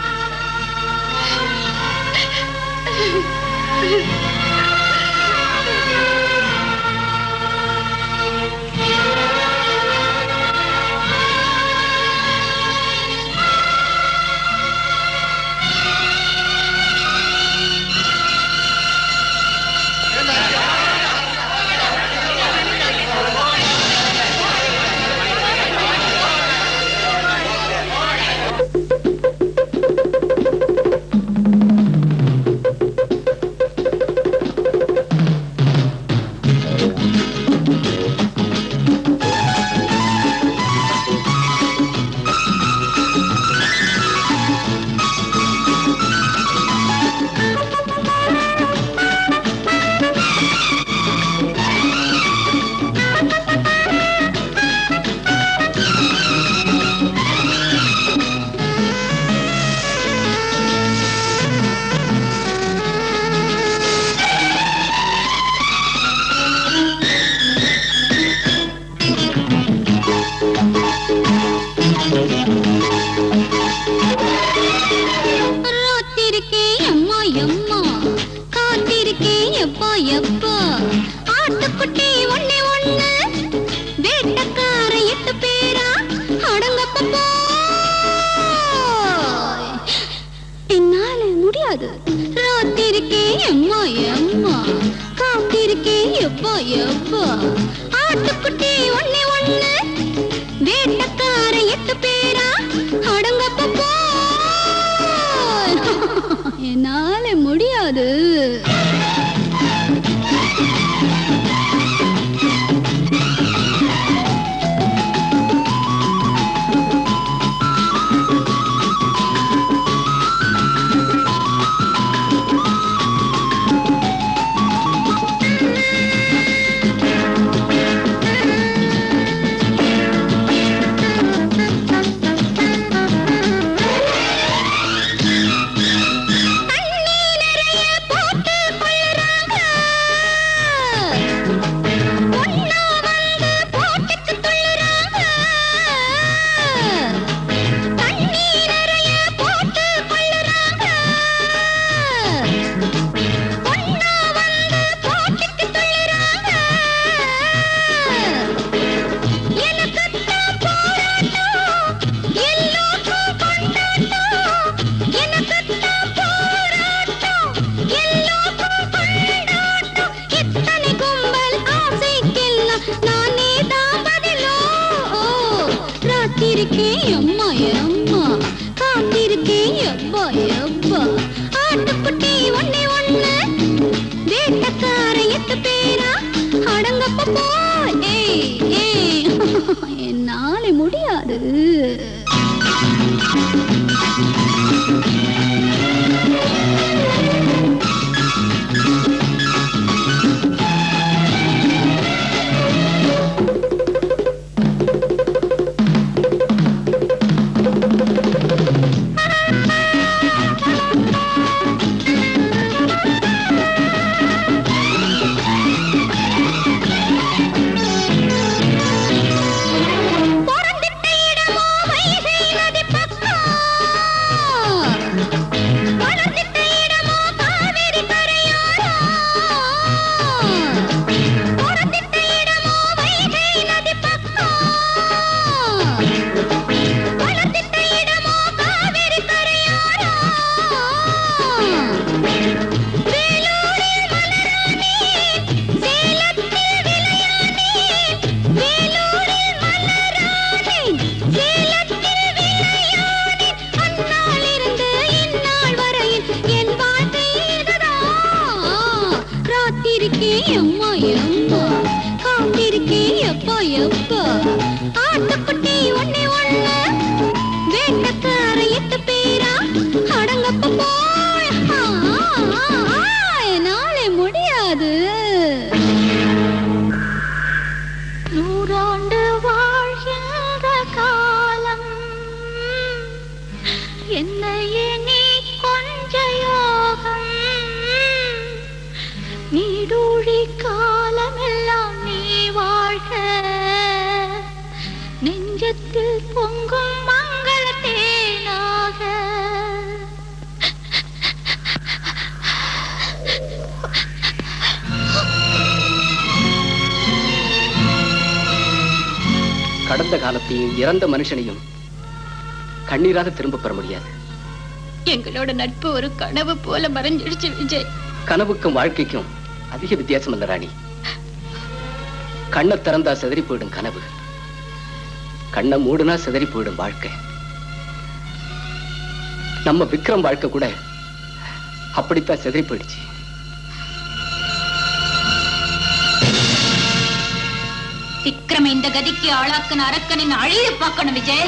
பொறந்திட்ட இடமோ வயசு நெஞ்சத்தில் பொங்கும் மங்கள தேனாக கடந்த காலத்தையும் இறந்த மனுஷனையும் கண்ணீராக திரும்ப பெற முடியாது. எங்களோட நட்பு ஒரு கனவு போல மறைஞ்சிடுச்சு விஜய். கனவுக்கும் வாழ்க்கைக்கும் அதிக வித்தியாசம் இல்ல ராணி. கண்ணை திறந்தா சிதறி போயிடும் கனவு, கண்ணை மூடுனா சிதறி போயிடும் வாழ்க்கை. நம்ம விக்ரம் வாழ்க்கை கூட அப்படித்தான் சிதறி போயிடுச்சு. விக்ரம் இந்த கதிக்கு ஆளாக்கன அரக்கனின் அழிய பார்க்கணும் விஜய்.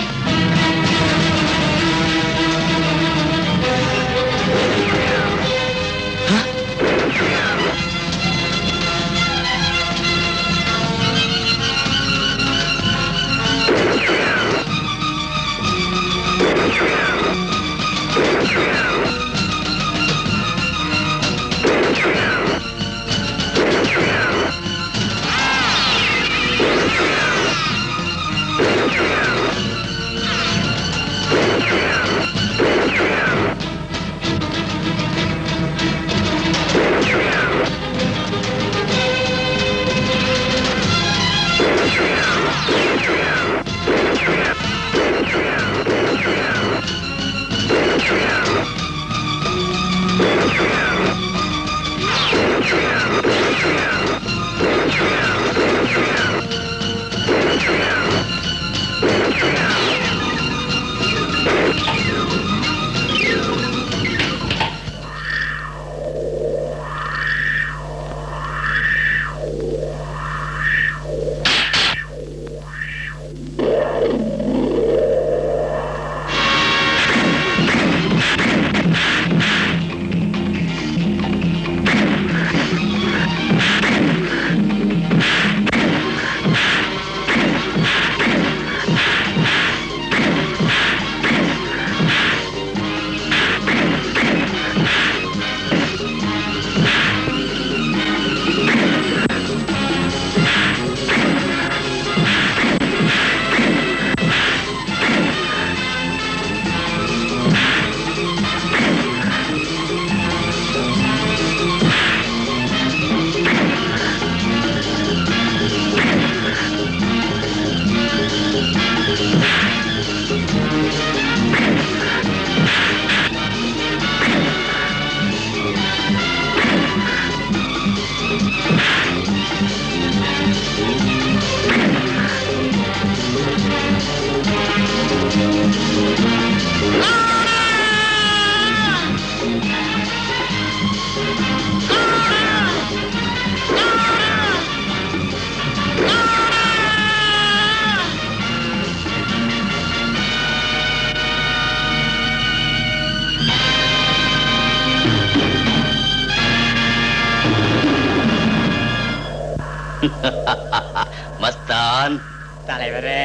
மஸ்தான் தலைவரே,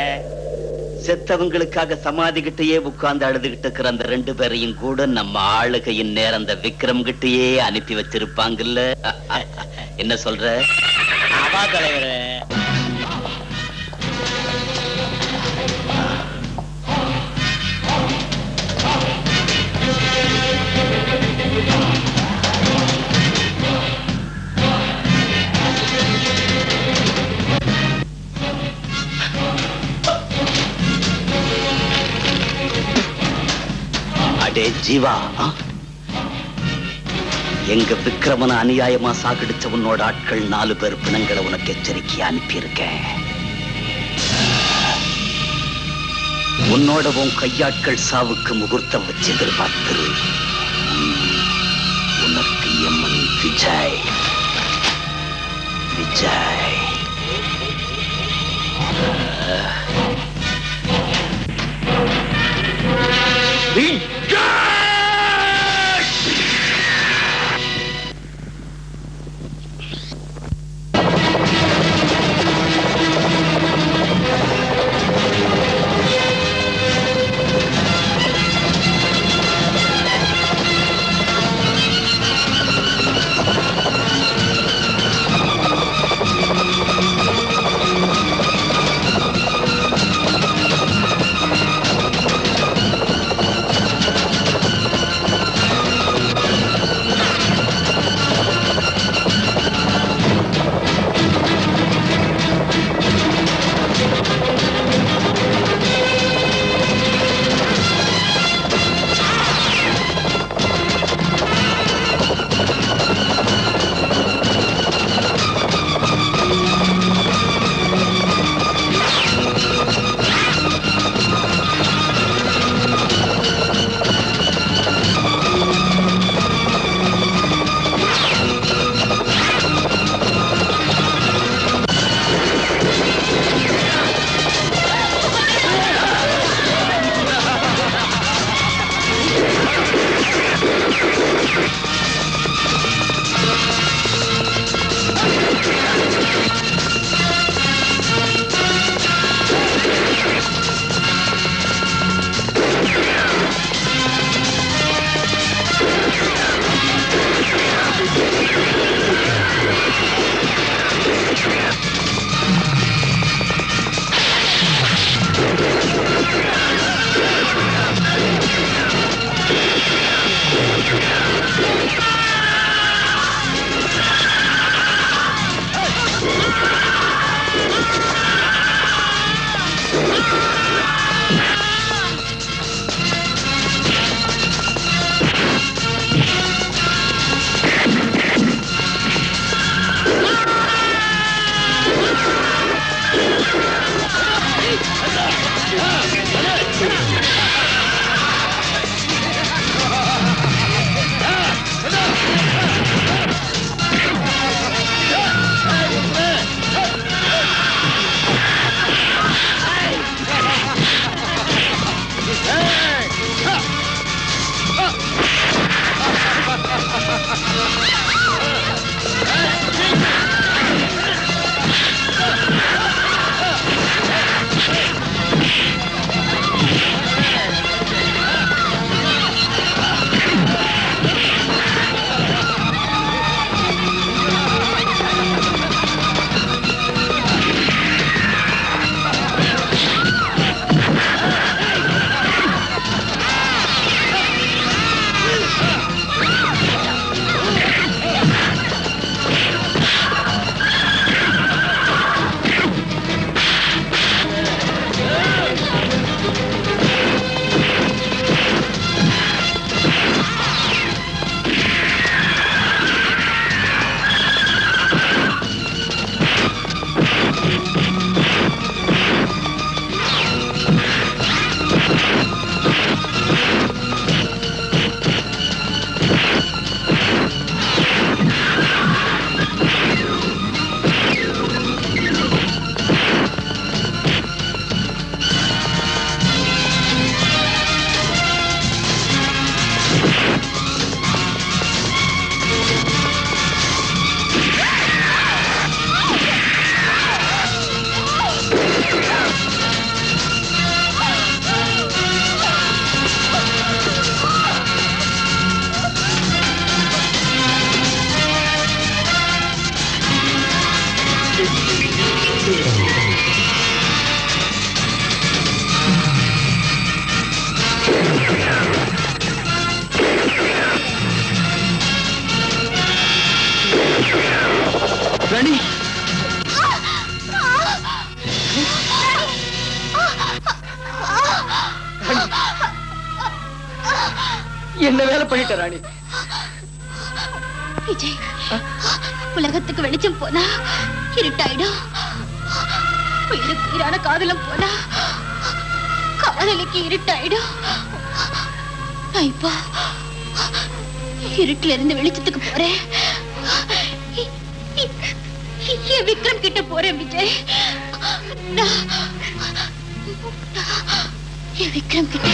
செத்தவங்களுக்காக சமாதி கிட்டயே உட்கார்ந்து அழுதுகிட்டு இருக்கிற அந்த 2 பேரையும் கூட நம்ம ஆளுகையின் நேரம் அந்த விக்ரம் கிட்டயே அனுப்பி வச்சிருப்பாங்கல்ல. என்ன சொல்ற? ஆமா தலைவரே. ஜீவா, எங்க விக்ரமன அநியாயமா சாகடிச்ச உன்னோட ஆட்கள் 4 பேர் பிணங்களை உனக்கு எச்சரிக்கை அனுப்பியிருக்கேன். உன்னோட உன் கையாட்கள் சாவுக்கு முகூர்த்தம் வச்சு எதிர்பார்த்திரு. உனக்கு எம்மன் விஜய் விஜய் என்ன வேலை பண்ணிட்ட ராணி? விஜய், உலகத்துக்கு வெளிச்சம் போனா இருட்டாயிடும். உயிரான காதலம் போனா காதலிக்கு இருட்டாயிடும். நான் இப்போ இருட்டுல இருந்து வெளிச்சத்துக்கு போறேன். விக்ரம் கிட்ட போறேன் விஜய். விக்ரம் கிட்ட.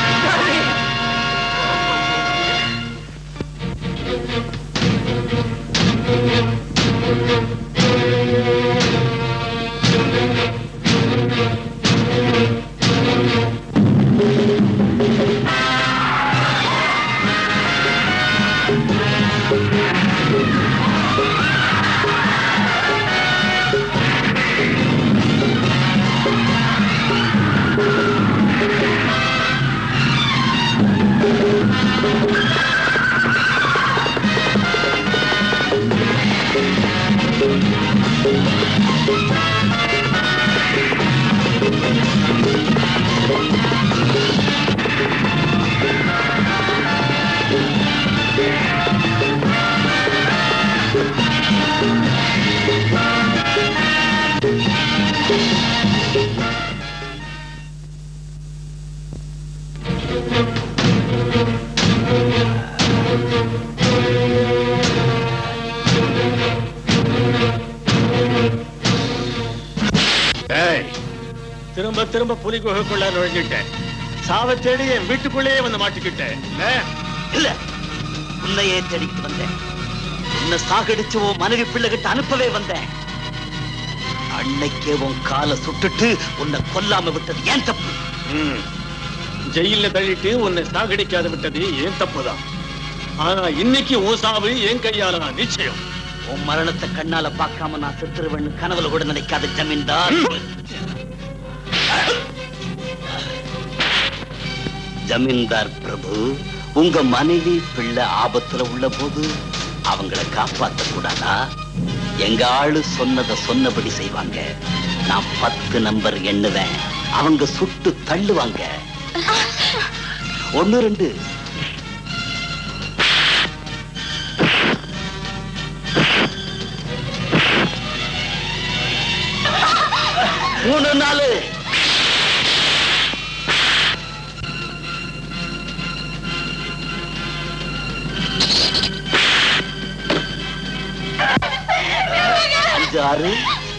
திரும்ப திரும்ப புலி குகைக்குள்ள நுழைஞ்சிட்டேன். சாவ தேடி என் வீட்டுக்குள்ளேயே வந்து மாட்டிக்கிட்டேன். இல்ல, உன்னையே தேடிக்கிட்டு வந்தேன். உன்னை சாகடிச்சு உன் மனைவி பிள்ளைகிட்ட அனுப்பவே வந்தேன். அன்னைக்கே உன் காலை சுட்டுட்டு உன்னை கொல்லாம விட்டது ஏன் தப்பு? ஜெயில தள்ளிட்டு உன்னை சாகடிக்காத விட்டது ஏன் தப்புதான். ஆனா இன்னைக்கு உன் சாவு என் கையால நான் நிச்சயம். உன் மரணத்தை கண்ணால பார்க்காம நான் செத்துருவேன்னு கனவுல கூட நினைக்காத ஜமீன்தார். ஜமீன்தார் பிரபு, உங்க மனைவி பிள்ளை ஆபத்துல உள்ள போது அவங்கள காப்பாத்த கூடாதா? எங்க ஆளு சொன்னதை சொன்னபடி செய்வாங்க. நான் 10 நம்பர் எண்ணுவேன், அவங்க சுட்டு தள்ளுவாங்க. 1 2 3 4 5 6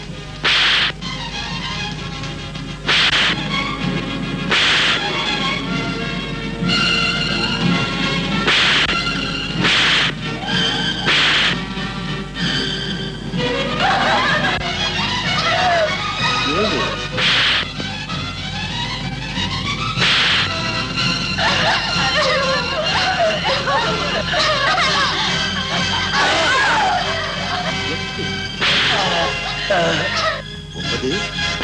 9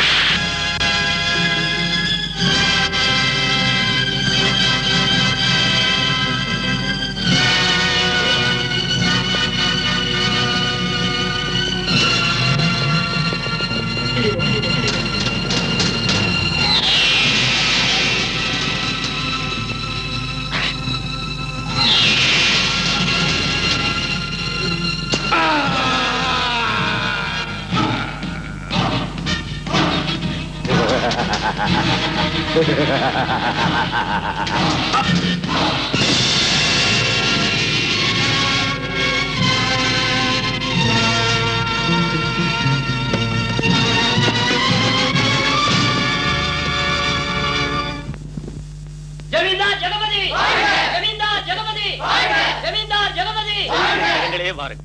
ஜமீன்தார் ஜெகபதி, ஜமீன்தார் ஜெகபதி, ஜமீன்தார் ஜெகபதி, எங்களே வாருங்கள்.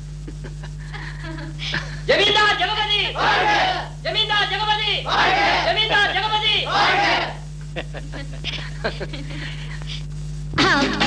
ஜமீன்தார் ஜெகபதி, ஜமீன்தார் ஜெகபதி, ஜமீன்தார் ஜெகபதி.